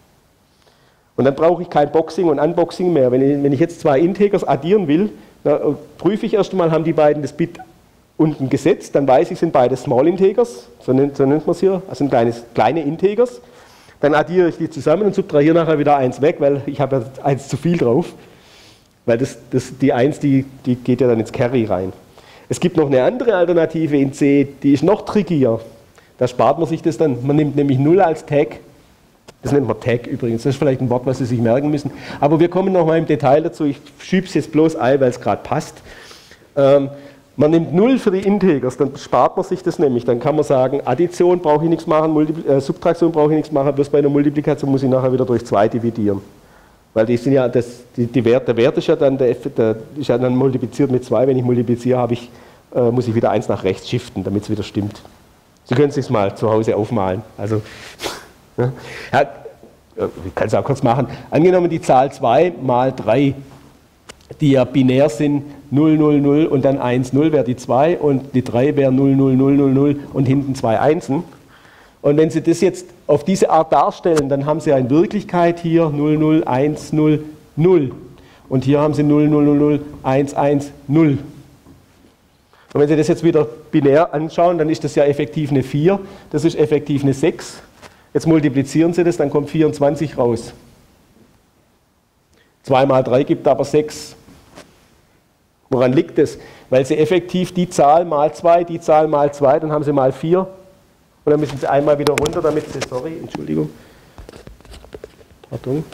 [SPEAKER 1] Und dann brauche ich kein Boxing und Unboxing mehr. Wenn ich jetzt zwei Integers addieren will, prüfe ich erst einmal, haben die beiden das Bit unten gesetzt, dann weiß ich, sind beide Small Integers, so nennt man es hier, also sind kleine Integers. Dann addiere ich die zusammen und subtrahiere nachher wieder 1 weg, weil ich habe ja 1 zu viel drauf. Weil die 1, die geht ja dann ins Carry rein. Es gibt noch eine andere Alternative in C, die ist noch trickier. Da spart man sich das dann, man nimmt nämlich 0 als Tag. Das nennt man Tag übrigens, das ist vielleicht ein Wort, was Sie sich merken müssen. Aber wir kommen noch mal im Detail dazu, ich schiebe es jetzt bloß ein, weil es gerade passt. Man nimmt 0 für die Integers, dann spart man sich das nämlich. Dann kann man sagen, Addition brauche ich nichts machen, Subtraktion brauche ich nichts machen, bloß bei einer Multiplikation muss ich nachher wieder durch 2 dividieren. Weil die sind ja, der Wert ist ja dann multipliziert mit 2. Wenn ich multipliziere, muss ich wieder 1 nach rechts shiften, damit es wieder stimmt. Sie können es sich mal zu Hause aufmalen. Also, ja, ich kann es auch kurz machen. Angenommen die Zahl 2 mal 3, die ja binär sind, 0, 0, 0 und dann 1, 0 wäre die 2 und die 3 wäre 0, 0, 0, 0, 0 und hinten 2 Einsen. Und wenn Sie das jetzt auf diese Art darstellen, dann haben Sie ja in Wirklichkeit hier 0, 0, 1, 0, 0. Und hier haben Sie 0, 0, 0, 0, 1, 1, 0. Und wenn Sie das jetzt wieder binär anschauen, dann ist das ja effektiv eine 4, das ist effektiv eine 6. Jetzt multiplizieren Sie das, dann kommt 24 raus. 2 mal 3 gibt aber 6. Woran liegt das? Weil Sie effektiv die Zahl mal 2, die Zahl mal 2, dann haben Sie mal 4. Und dann müssen Sie einmal wieder runter, damit Sie, Entschuldigung. Pardon.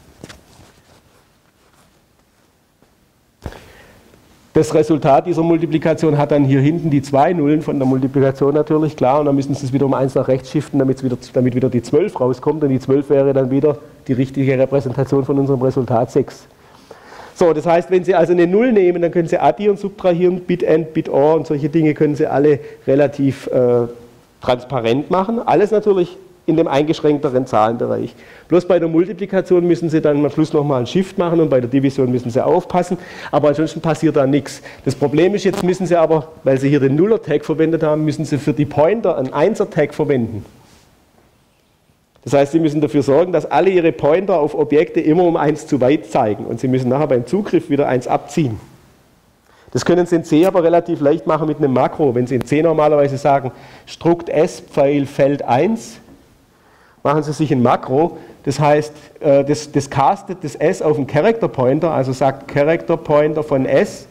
[SPEAKER 1] Das Resultat dieser Multiplikation hat dann hier hinten die 2 Nullen von der Multiplikation natürlich, klar, und dann müssen Sie es wieder um 1 nach rechts shiften, damit wieder die 12 rauskommt, und die 12 wäre dann wieder die richtige Repräsentation von unserem Resultat 6. So, das heißt, wenn Sie also eine 0 nehmen, dann können Sie addieren, subtrahieren, Bit-End, Bit-OR und solche Dinge können Sie alle relativ transparent machen. Alles natürlich in dem eingeschränkteren Zahlenbereich. Bloß bei der Multiplikation müssen Sie dann am Schluss nochmal einen Shift machen und bei der Division müssen Sie aufpassen, aber ansonsten passiert da nichts. Das Problem ist, jetzt müssen Sie aber, weil Sie hier den Nuller-Tag verwendet haben, müssen Sie für die Pointer einen 1er-Tag verwenden. Das heißt, Sie müssen dafür sorgen, dass alle Ihre Pointer auf Objekte immer um 1 zu weit zeigen und Sie müssen nachher beim Zugriff wieder 1 abziehen. Das können Sie in C aber relativ leicht machen mit einem Makro. Wenn Sie in C normalerweise sagen, Strukt S, Pfeil, Feld 1, machen Sie sich ein Makro. Das heißt, das castet das S auf einen Character Pointer, also sagt Character Pointer von S,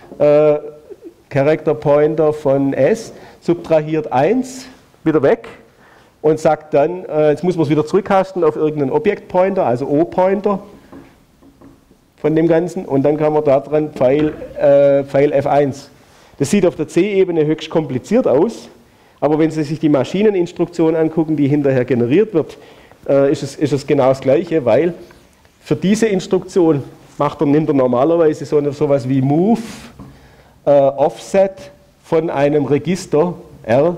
[SPEAKER 1] subtrahiert 1, wieder weg und sagt dann, jetzt muss man es wieder zurückcasten auf irgendeinen Objekt-Pointer, also O-Pointer von dem Ganzen, und dann kann man da dran Pfeil F1. Das sieht auf der C-Ebene höchst kompliziert aus, aber wenn Sie sich die Maschineninstruktion angucken, die hinterher generiert wird, ist es genau das Gleiche, weil für diese Instruktion nimmt er normalerweise sowas wie Move, Offset von einem Register R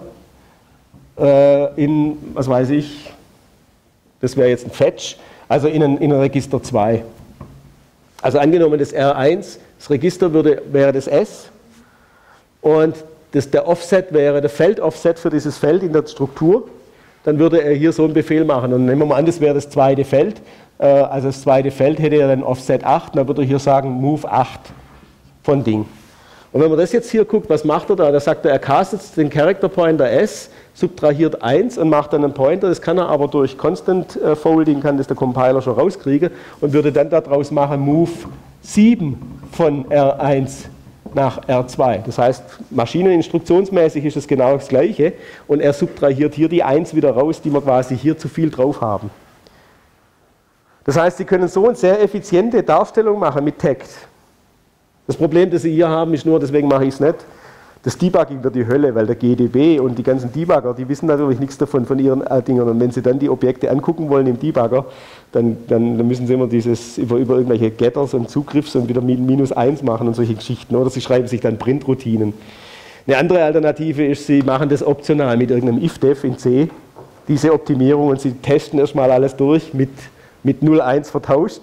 [SPEAKER 1] in, was weiß ich, das wäre jetzt ein Fetch, also in ein Register 2. Also angenommen, das R1, das Register wäre das S und der Offset wäre der Feldoffset für dieses Feld in der Struktur, dann würde er hier so einen Befehl machen. Und nehmen wir mal an, das wäre das zweite Feld, also das zweite Feld hätte er dann Offset 8, dann würde er hier sagen Move 8 von Ding. Und wenn man das jetzt hier guckt, was macht er da? Da sagt er castet den Character Pointer S, subtrahiert 1 und macht dann einen Pointer. Das kann er aber durch Constant Folding, kann das der Compiler schon rauskriegen und würde dann daraus machen Move 7 von R1 nach R2. Das heißt, maschineninstruktionsmäßig ist es genau das Gleiche und er subtrahiert hier die 1 wieder raus, die wir quasi hier zu viel drauf haben. Das heißt, Sie können so eine sehr effiziente Darstellung machen mit Takt. Das Problem, das Sie hier haben, ist nur, deswegen mache ich es nicht, Das Debugging wird die Hölle, weil der GDB und die ganzen Debugger, die wissen natürlich nichts davon von ihren Dingern. Und wenn sie dann die Objekte angucken wollen im Debugger, dann müssen sie immer dieses über irgendwelche Getters und Zugriffs und wieder -1 machen und solche Geschichten. Oder sie schreiben sich dann Print-Routinen. Eine andere Alternative ist, sie machen das optional mit irgendeinem if-def in C, diese Optimierung, und sie testen erstmal alles durch mit 0,1 vertauscht.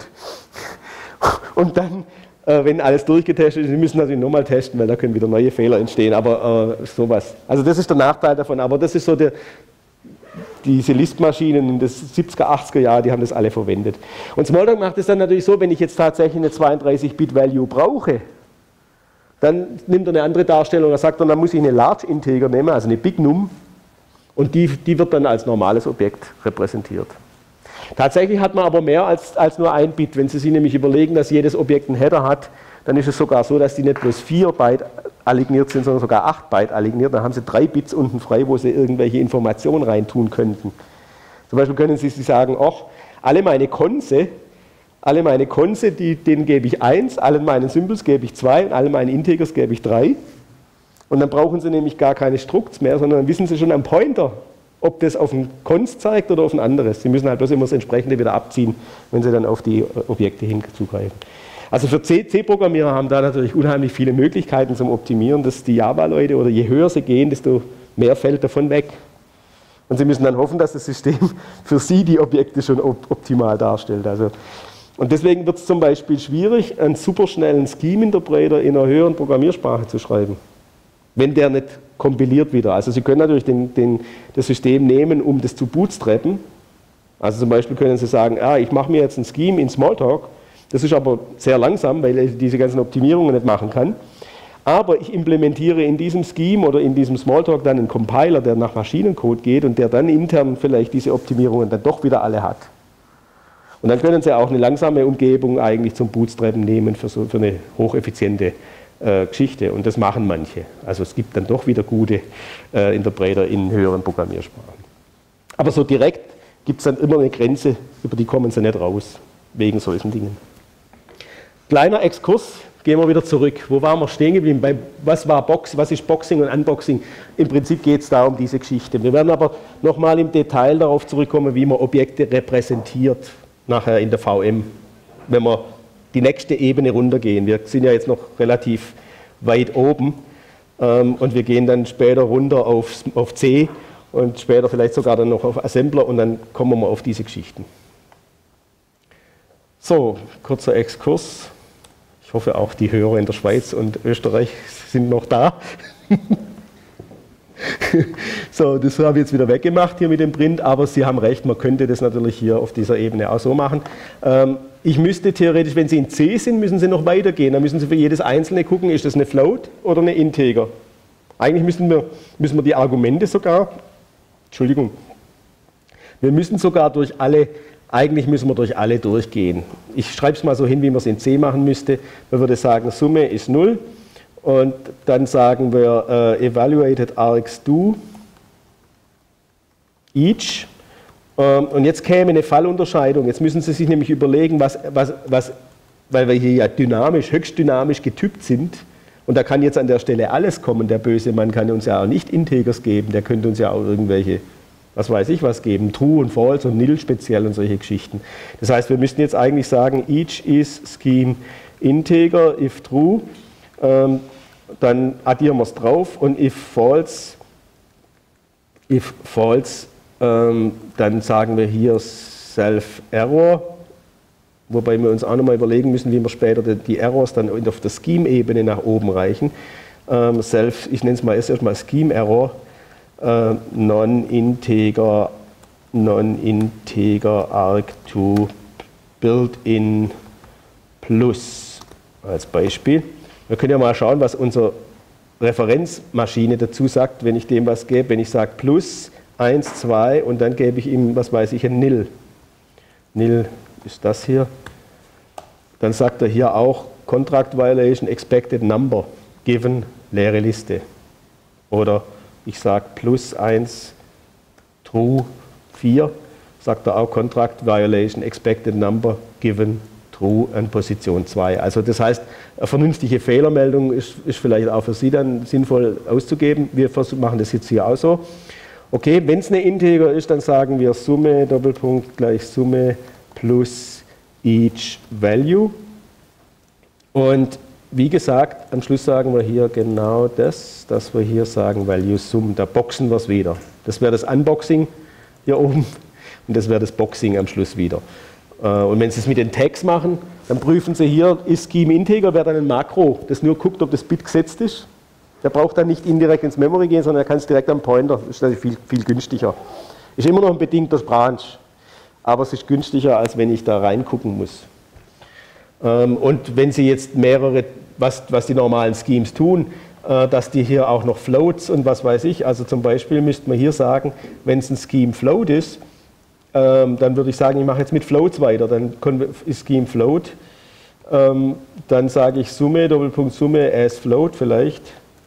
[SPEAKER 1] Und dann, wenn alles durchgetestet ist, sie müssen natürlich nochmal testen, weil da können wieder neue Fehler entstehen, aber sowas. Also das ist der Nachteil davon, aber das ist so diese Lisp-Maschinen in den 70er, 80er Jahren, die haben das alle verwendet. Und Smalltalk macht es dann natürlich so, wenn ich jetzt tatsächlich eine 32-Bit-Value brauche, dann nimmt er eine andere Darstellung, da sagt er, dann muss ich eine Large Integer nehmen, also eine Big Num, und die wird dann als normales Objekt repräsentiert. Tatsächlich hat man aber mehr als nur ein Bit. Wenn Sie sich nämlich überlegen, dass jedes Objekt einen Header hat, dann ist es sogar so, dass die nicht bloß 4 Byte alligniert sind, sondern sogar 8 Byte alligniert. Dann haben Sie 3 Bits unten frei, wo Sie irgendwelche Informationen reintun könnten. Zum Beispiel können Sie sagen, ach, alle meine Konse, denen gebe ich 1, allen meinen Symbols gebe ich 2 und allen meinen Integers gebe ich 3. Und dann brauchen Sie nämlich gar keine Structs mehr, sondern dann wissen Sie schon am Pointer, ob das auf ein Const zeigt oder auf ein anderes. Sie müssen halt bloß immer das Entsprechende wieder abziehen, wenn Sie dann auf die Objekte hinzugreifen. Also für C-Programmierer haben da natürlich unheimlich viele Möglichkeiten zum Optimieren, dass die Java-Leute, oder je höher sie gehen, desto mehr fällt davon weg. Und Sie müssen dann hoffen, dass das System für Sie die Objekte schon optimal darstellt. Also, und deswegen wird es zum Beispiel schwierig, einen superschnellen Scheme-Interpreter in einer höheren Programmiersprache zu schreiben, wenn der nicht kompiliert wieder. Also Sie können natürlich das System nehmen, um das zu bootstrappen. Also zum Beispiel können Sie sagen, ich mache mir jetzt ein Scheme in Smalltalk, das ist aber sehr langsam, weil er diese ganzen Optimierungen nicht machen kann. Aber ich implementiere in diesem Scheme oder in diesem Smalltalk dann einen Compiler, der nach Maschinencode geht und der dann intern vielleicht diese Optimierungen dann doch wieder alle hat. Und dann können Sie auch eine langsame Umgebung eigentlich zum Bootstrappen nehmen für eine hocheffiziente Geschichte, und das machen manche. Also es gibt dann doch wieder gute Interpreter in höheren Programmiersprachen. Aber so direkt gibt es dann immer eine Grenze, über die kommen sie nicht raus, wegen solchen Dingen. Kleiner Exkurs, gehen wir wieder zurück. Wo waren wir stehen geblieben? Was ist Boxing und Unboxing? Im Prinzip geht es da um diese Geschichte. Wir werden aber nochmal im Detail darauf zurückkommen, wie man Objekte repräsentiert, nachher in der VM, wenn wir die nächste Ebene runtergehen. Wir sind ja jetzt noch relativ weit oben und wir gehen dann später runter auf C und später vielleicht sogar dann noch auf Assembler, und dann kommen wir mal auf diese Geschichten. So, kurzer Exkurs. Ich hoffe auch die Hörer in der Schweiz und Österreich sind noch da. So, das habe ich jetzt wieder weggemacht hier mit dem Print, aber Sie haben recht, man könnte das natürlich hier auf dieser Ebene auch so machen. Ich müsste theoretisch, wenn Sie in C sind, müssen Sie noch weitergehen. Dann müssen Sie für jedes einzelne gucken, ist das eine Float oder eine Integer. Eigentlich müssen wir die Argumente sogar, wir müssen sogar durch alle durchgehen. Ich schreibe es mal so hin, wie man es in C machen müsste. Man würde sagen, Summe ist 0 und dann sagen wir evaluated args2 each. Und jetzt käme eine Fallunterscheidung. Jetzt müssen Sie sich nämlich überlegen, weil wir hier ja höchst dynamisch getypt sind, und da kann jetzt an der Stelle alles kommen. Der böse Mann kann uns ja auch nicht Integers geben, der könnte uns ja auch irgendwelche, was weiß ich was geben, True und False und Nil speziell und solche Geschichten. Das heißt, wir müssten jetzt eigentlich sagen, each is scheme integer, if true, dann addieren wir es drauf, und if false, dann sagen wir hier self-error, wobei wir uns auch nochmal überlegen müssen, wie wir später die Errors dann auf der Scheme-Ebene nach oben reichen. Ich nenne es mal erstmal Scheme-Error, non-integer arg2 built-in plus als Beispiel. Wir können ja mal schauen, was unsere Referenzmaschine dazu sagt, wenn ich dem was gebe. Wenn ich sage plus 1, 2 und dann gebe ich ihm, was weiß ich, ein Nil. Nil ist das hier. Dann sagt er hier auch Contract Violation Expected Number given leere Liste. Oder ich sage plus 1 True 4, sagt er auch Contract Violation Expected Number given True an Position 2. Also das heißt, eine vernünftige Fehlermeldung ist vielleicht auch für Sie dann sinnvoll auszugeben. Wir machen das jetzt hier auch so. Okay, wenn es eine Integer ist, dann sagen wir Summe, Doppelpunkt gleich Summe plus each value. Und wie gesagt, am Schluss sagen wir hier genau das, dass wir hier sagen Value Sum, da boxen wir es wieder. Das wäre das Unboxing hier oben und das wäre das Boxing am Schluss wieder. Und wenn Sie es mit den Tags machen, dann prüfen Sie hier, ist Scheme Integer, wäre dann ein Makro, das nur guckt, ob das Bit gesetzt ist. Der braucht dann nicht indirekt ins Memory gehen, sondern er kann es direkt am Pointer. Das ist natürlich viel günstiger. Ist immer noch ein bedingter Branch, aber es ist günstiger, als wenn ich da reingucken muss. Und wenn Sie jetzt mehrere, was die normalen Schemes tun, dass die hier auch noch Floats und was weiß ich, also zum Beispiel müsste man hier sagen, wenn es ein Scheme Float ist, dann würde ich sagen, ich mache jetzt mit Floats weiter, dann ist Scheme Float, dann sage ich Summe, Doppelpunkt Summe as Float vielleicht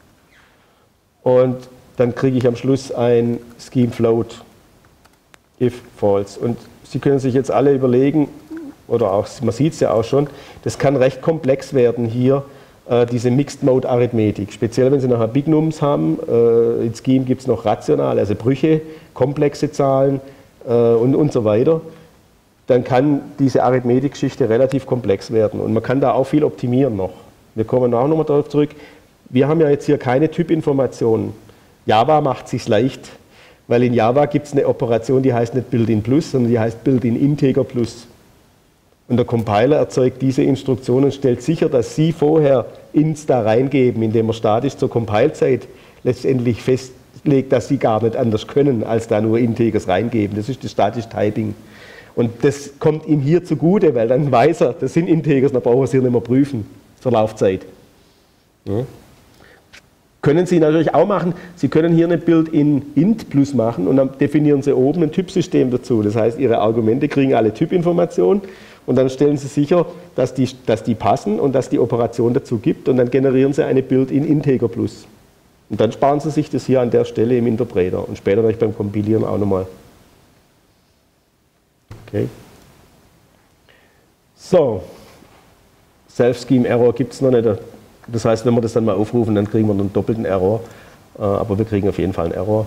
[SPEAKER 1] und dann kriege ich am Schluss ein Scheme Float, if false. Und Sie können sich jetzt alle überlegen, oder auch, man sieht es ja auch schon, das kann recht komplex werden hier, diese Mixed Mode Arithmetik, speziell wenn Sie nachher Big Nums haben, in Scheme gibt es noch rationale, also Brüche, komplexe Zahlen, und so weiter, dann kann diese Arithmetik-Geschichte relativ komplex werden und man kann da auch viel optimieren noch. Wir kommen auch nochmal darauf zurück. Wir haben ja jetzt hier keine Typinformationen. Java macht es sich leicht, weil in Java gibt es eine Operation, die heißt nicht Built-in Plus, sondern die heißt Built-in Integer Plus. Und der Compiler erzeugt diese Instruktion und stellt sicher, dass Sie vorher Ints da reingeben, indem er statisch zur Compile-Zeit letztendlich festlegt, dass Sie gar nicht anders können, als da nur Integers reingeben. Das ist das statische Typing. Und das kommt ihm hier zugute, weil dann weiß er, das sind Integers, dann braucht er sie nicht mehr prüfen zur Laufzeit. Ja. Können Sie natürlich auch machen, Sie können hier eine Built-in Int Plus machen und dann definieren Sie oben ein Typsystem dazu. Das heißt, Ihre Argumente kriegen alle Typinformationen und dann stellen Sie sicher, dass die passen und dass die Operation dazu gibt und dann generieren Sie eine Built-in Integer Plus. Und dann sparen Sie sich das hier an der Stelle im Interpreter und später beim Kompilieren auch nochmal. Okay. So, Self-Scheme-Error gibt es noch nicht. Das heißt, wenn wir das dann mal aufrufen, dann kriegen wir einen doppelten Error. Aber wir kriegen auf jeden Fall einen Error.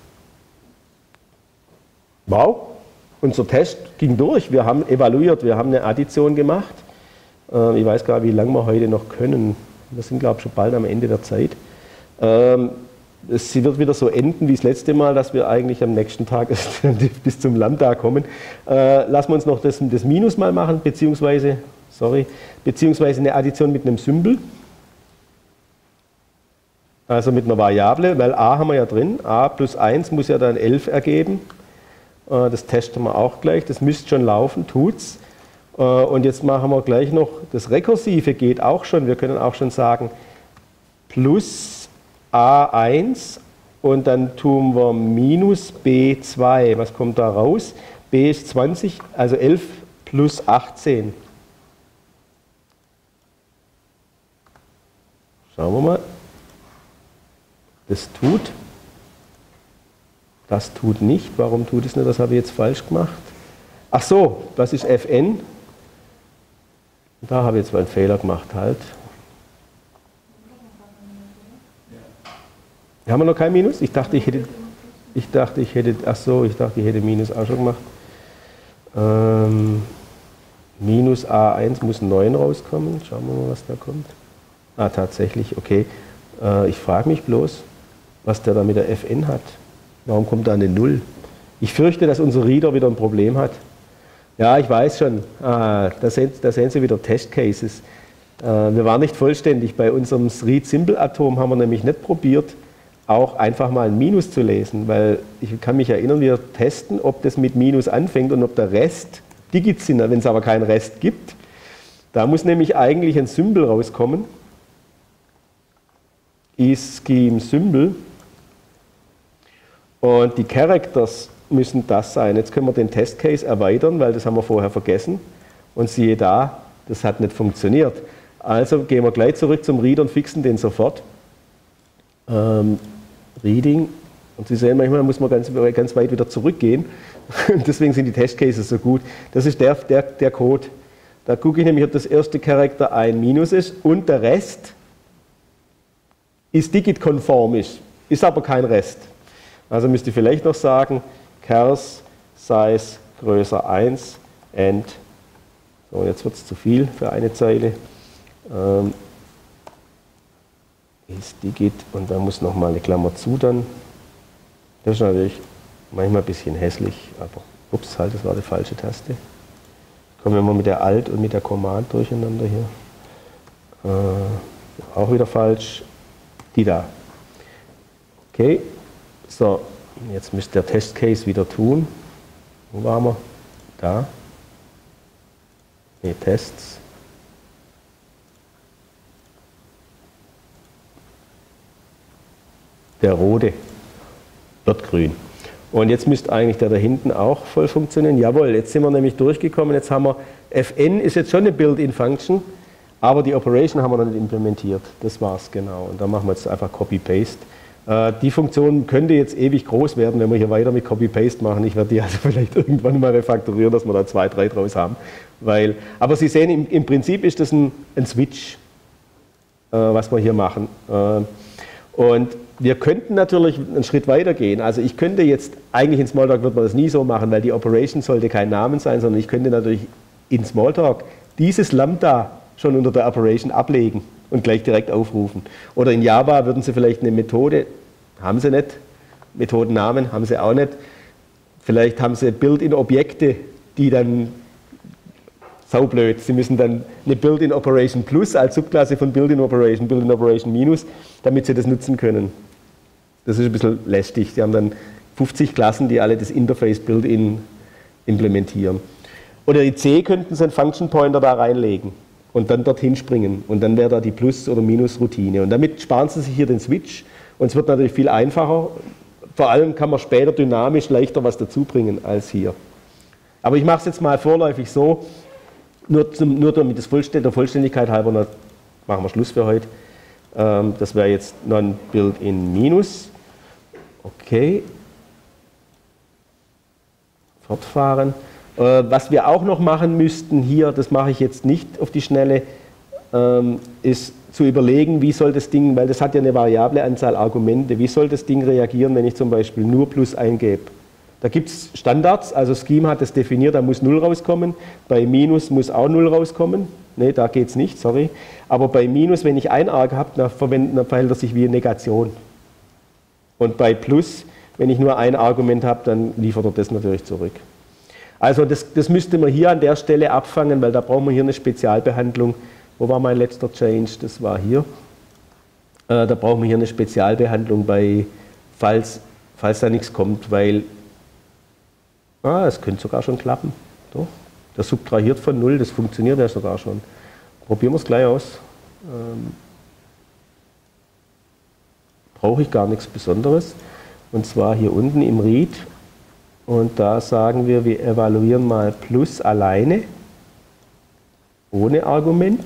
[SPEAKER 1] Wow, unser Test ging durch. Wir haben evaluiert, wir haben eine Addition gemacht. Ich weiß gar nicht, wie lange wir heute noch können. Wir sind, glaube ich, schon bald am Ende der Zeit. Sie wird wieder so enden wie das letzte Mal, dass wir eigentlich am nächsten Tag bis zum Lambda kommen. Lassen wir uns noch das Minus mal machen, beziehungsweise eine Addition mit einem Symbol. Also mit einer Variable, weil a haben wir ja drin. A plus 1 muss ja dann 11 ergeben. Das testen wir auch gleich. Das müsste schon laufen, tut's. Und jetzt machen wir gleich noch, das Rekursive geht auch schon. Wir können auch schon sagen, plus A1 und dann tun wir minus B2. Was kommt da raus? B ist 20, also 11 plus 18. Schauen wir mal. Das tut nicht. Warum tut es nicht? Das habe ich jetzt falsch gemacht. Ach so, das ist Fn. Da habe ich jetzt mal einen Fehler gemacht halt. Haben wir noch kein Minus? Ich dachte, ich hätte Minus auch schon gemacht. Minus A1 muss 9 rauskommen. Schauen wir mal, was da kommt. Ah, tatsächlich, okay. Ich frage mich bloß, was der da mit der Fn hat. Warum kommt da eine 0? Ich fürchte, dass unser Reader wieder ein Problem hat. Ja, ich weiß schon. Da sehen Sie wieder Testcases. Wir waren nicht vollständig. Bei unserem Read-Symbol-Atom haben wir nämlich nicht probiert, auch einfach mal ein Minus zu lesen, weil ich kann mich erinnern, wir testen, ob das mit Minus anfängt und ob der Rest Digits sind, wenn es aber keinen Rest gibt. Da muss nämlich eigentlich ein Symbol rauskommen. Is-Scheme Symbol. Und die Characters müssen das sein. Jetzt können wir den Testcase erweitern, weil das haben wir vorher vergessen. Und siehe da, das hat nicht funktioniert. Also gehen wir gleich zurück zum Reader und fixen den sofort. Reading. Und Sie sehen, manchmal muss man ganz weit wieder zurückgehen. Deswegen sind die Testcases so gut. Das ist der Code. Da gucke ich nämlich, ob das erste Charakter ein Minus ist und der Rest ist digit-konform ist aber kein Rest. Also müsste ich vielleicht noch sagen, chars size größer 1 and, so jetzt wird es zu viel für eine Zeile, ist digit und da muss nochmal eine Klammer zu dann. Das ist natürlich manchmal ein bisschen hässlich, aber ups, halt, das war die falsche Taste. Kommen wir mal mit der Alt und mit der Command durcheinander hier. Auch wieder falsch. Die da. Okay, so, jetzt müsste der Testcase wieder tun. Wo waren wir? Da. Ne, Tests. Der rote wird grün. Und jetzt müsste eigentlich der da hinten auch voll funktionieren. Jawohl, jetzt sind wir nämlich durchgekommen. Jetzt haben wir, fn ist jetzt schon eine Built-in-Function, aber die Operation haben wir noch nicht implementiert. Das war's genau. Und da machen wir jetzt einfach Copy-Paste. Die Funktion könnte jetzt ewig groß werden, wenn wir hier weiter mit Copy-Paste machen. Ich werde die also vielleicht irgendwann mal refaktorieren, dass wir da 2, 3 draus haben. Aber Sie sehen, im Prinzip ist das ein Switch, was wir hier machen. Und wir könnten natürlich einen Schritt weiter gehen. Also ich könnte jetzt, eigentlich in Smalltalk wird man das nie so machen, weil die Operation sollte kein Name sein, sondern ich könnte natürlich in Smalltalk dieses Lambda schon unter der Operation ablegen und gleich direkt aufrufen. Oder in Java würden Sie vielleicht eine Methode, haben Sie nicht, Methodennamen haben Sie auch nicht. Vielleicht haben Sie Built-in-Objekte, die dann, saublöd, Sie müssen dann eine Built-in Operation Plus als Subklasse von Built-in Operation Minus, damit Sie das nutzen können. Das ist ein bisschen lästig. Sie haben dann 50 Klassen, die alle das Interface Built-in implementieren. Oder in C könnten Sie einen Function Pointer da reinlegen und dann dorthin springen. Und dann wäre da die Plus- oder Minus-Routine. Und damit sparen Sie sich hier den Switch. Und es wird natürlich viel einfacher. Vor allem kann man später dynamisch leichter was dazu bringen als hier. Aber ich mache es jetzt mal vorläufig so, nur damit das der Vollständigkeit halber, noch, machen wir Schluss für heute. Das wäre jetzt non-built-in Minus. Okay. Fortfahren. Was wir auch noch machen müssten hier, das mache ich jetzt nicht auf die Schnelle, ist zu überlegen, wie soll das Ding, weil das hat ja eine variable Anzahl Argumente, wie soll das Ding reagieren, wenn ich zum Beispiel nur Plus eingebe. Da gibt es Standards, also Scheme hat das definiert, da muss 0 rauskommen, bei Minus muss auch 0 rauskommen, ne, da geht es nicht, sorry, aber bei Minus, wenn ich ein Arg habe, dann verhält er sich wie eine Negation. Und bei Plus, wenn ich nur ein Argument habe, dann liefert er das natürlich zurück. Also das müsste man hier an der Stelle abfangen, weil da brauchen wir hier eine Spezialbehandlung. Wo war mein letzter Change? Das war hier. Da brauchen wir hier eine Spezialbehandlung, falls da nichts kommt, weil es könnte sogar schon klappen. Doch. Der subtrahiert von 0, das funktioniert ja sogar schon. Probieren wir es gleich aus. Brauche ich gar nichts Besonderes. Und zwar hier unten im Read. Und da sagen wir, wir evaluieren mal Plus alleine, ohne Argument.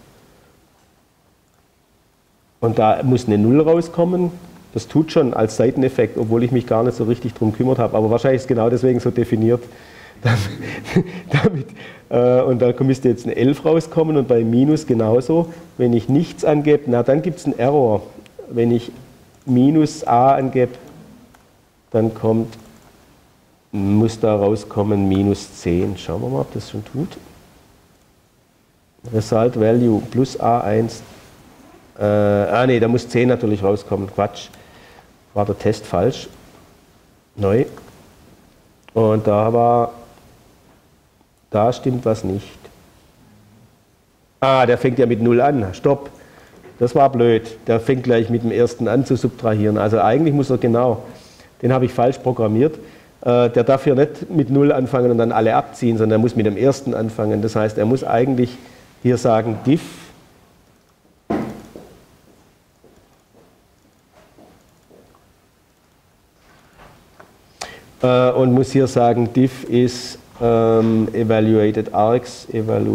[SPEAKER 1] Und da muss eine 0 rauskommen. Das tut schon als Seiteneffekt, obwohl ich mich gar nicht so richtig drum gekümmert habe. Aber wahrscheinlich ist es genau deswegen so definiert. Und da müsste jetzt eine 11 rauskommen und bei Minus genauso. Wenn ich nichts angebe, na dann gibt es einen Error. Wenn ich Minus A angebe, dann muss da rauskommen minus 10. Schauen wir mal, ob das schon tut. Result Value plus A1. Ne, da muss 10 natürlich rauskommen. Quatsch. War der Test falsch. Neu. Und da stimmt was nicht. Der fängt ja mit 0 an. Stopp. Das war blöd. Der fängt gleich mit dem ersten an zu subtrahieren. Also eigentlich muss er genau. Den habe ich falsch programmiert. Der darf hier nicht mit 0 anfangen und dann alle abziehen, sondern er muss mit dem ersten anfangen. Das heißt, er muss eigentlich hier sagen diff und muss hier sagen diff is evaluated args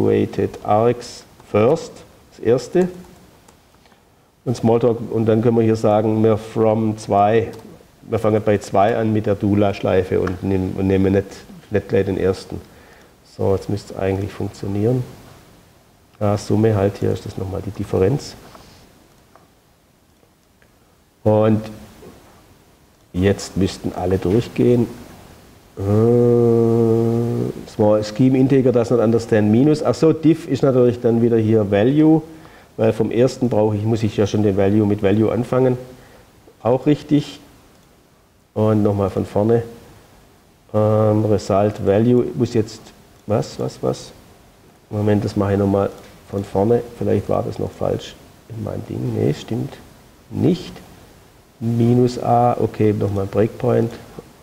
[SPEAKER 1] first, das erste. Und Smalltalk, und dann können wir hier sagen, wir from 2. Wir fangen bei 2 an mit der Dula-Schleife und nehmen nicht gleich den ersten. So, jetzt müsste es eigentlich funktionieren. Summe halt, hier ist das nochmal die Differenz. Und jetzt müssten alle durchgehen. Small Scheme Integer does not understand minus. Achso, diff ist natürlich dann wieder hier Value, weil vom ersten muss ich ja schon den Value mit Value anfangen. Auch richtig. Und nochmal von vorne. Result Value muss jetzt, was? Moment, das mache ich nochmal von vorne. Vielleicht war das noch falsch in meinem Ding. Nee, stimmt nicht. Minus A, okay, nochmal Breakpoint.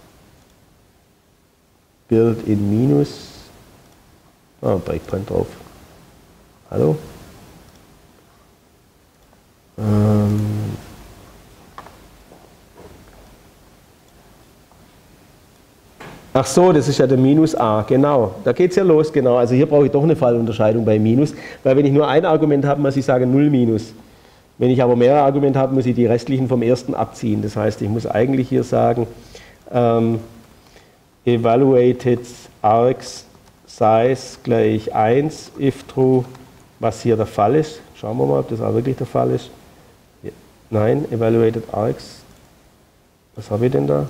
[SPEAKER 1] Build in Minus. Breakpoint drauf. Hallo? Ach so, das ist ja der Minus A, genau. Da geht es ja los, genau. Also hier brauche ich doch eine Fallunterscheidung bei Minus, weil wenn ich nur ein Argument habe, muss ich sagen 0 Minus. Wenn ich aber mehrere Argumente habe, muss ich die restlichen vom ersten abziehen. Das heißt, ich muss eigentlich hier sagen, evaluated args size gleich 1 if true, was hier der Fall ist. Schauen wir mal, ob das auch wirklich der Fall ist. Nein, evaluated args. Was habe ich denn da?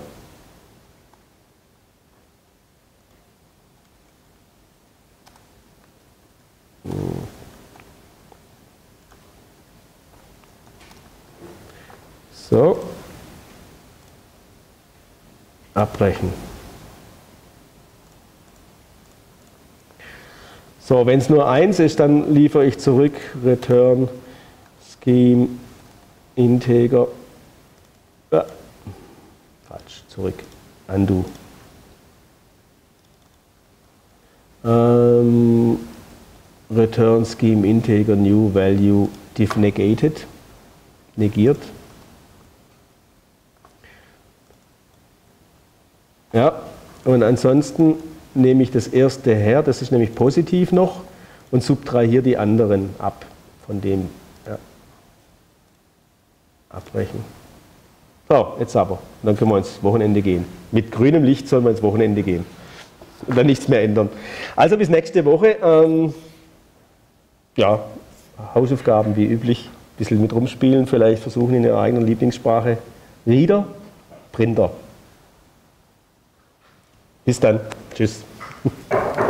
[SPEAKER 1] So. Abbrechen. So, wenn es nur 1 ist, dann liefere ich zurück Return Scheme Integer. Falsch, zurück. Undo. Return Scheme Integer New Value diff negated. Negiert. Ja, und ansonsten nehme ich das erste her, das ist nämlich positiv noch, und subtrahiere die anderen ab von dem. Ja. Abbrechen. So, jetzt aber. Dann können wir ins Wochenende gehen. Mit grünem Licht sollen wir ins Wochenende gehen. Und dann nichts mehr ändern. Also bis nächste Woche. Ja, Hausaufgaben wie üblich. Ein bisschen mit rumspielen, vielleicht versuchen in Ihrer eigenen Lieblingssprache. Reader, Printer. Bis dann. Tschüss.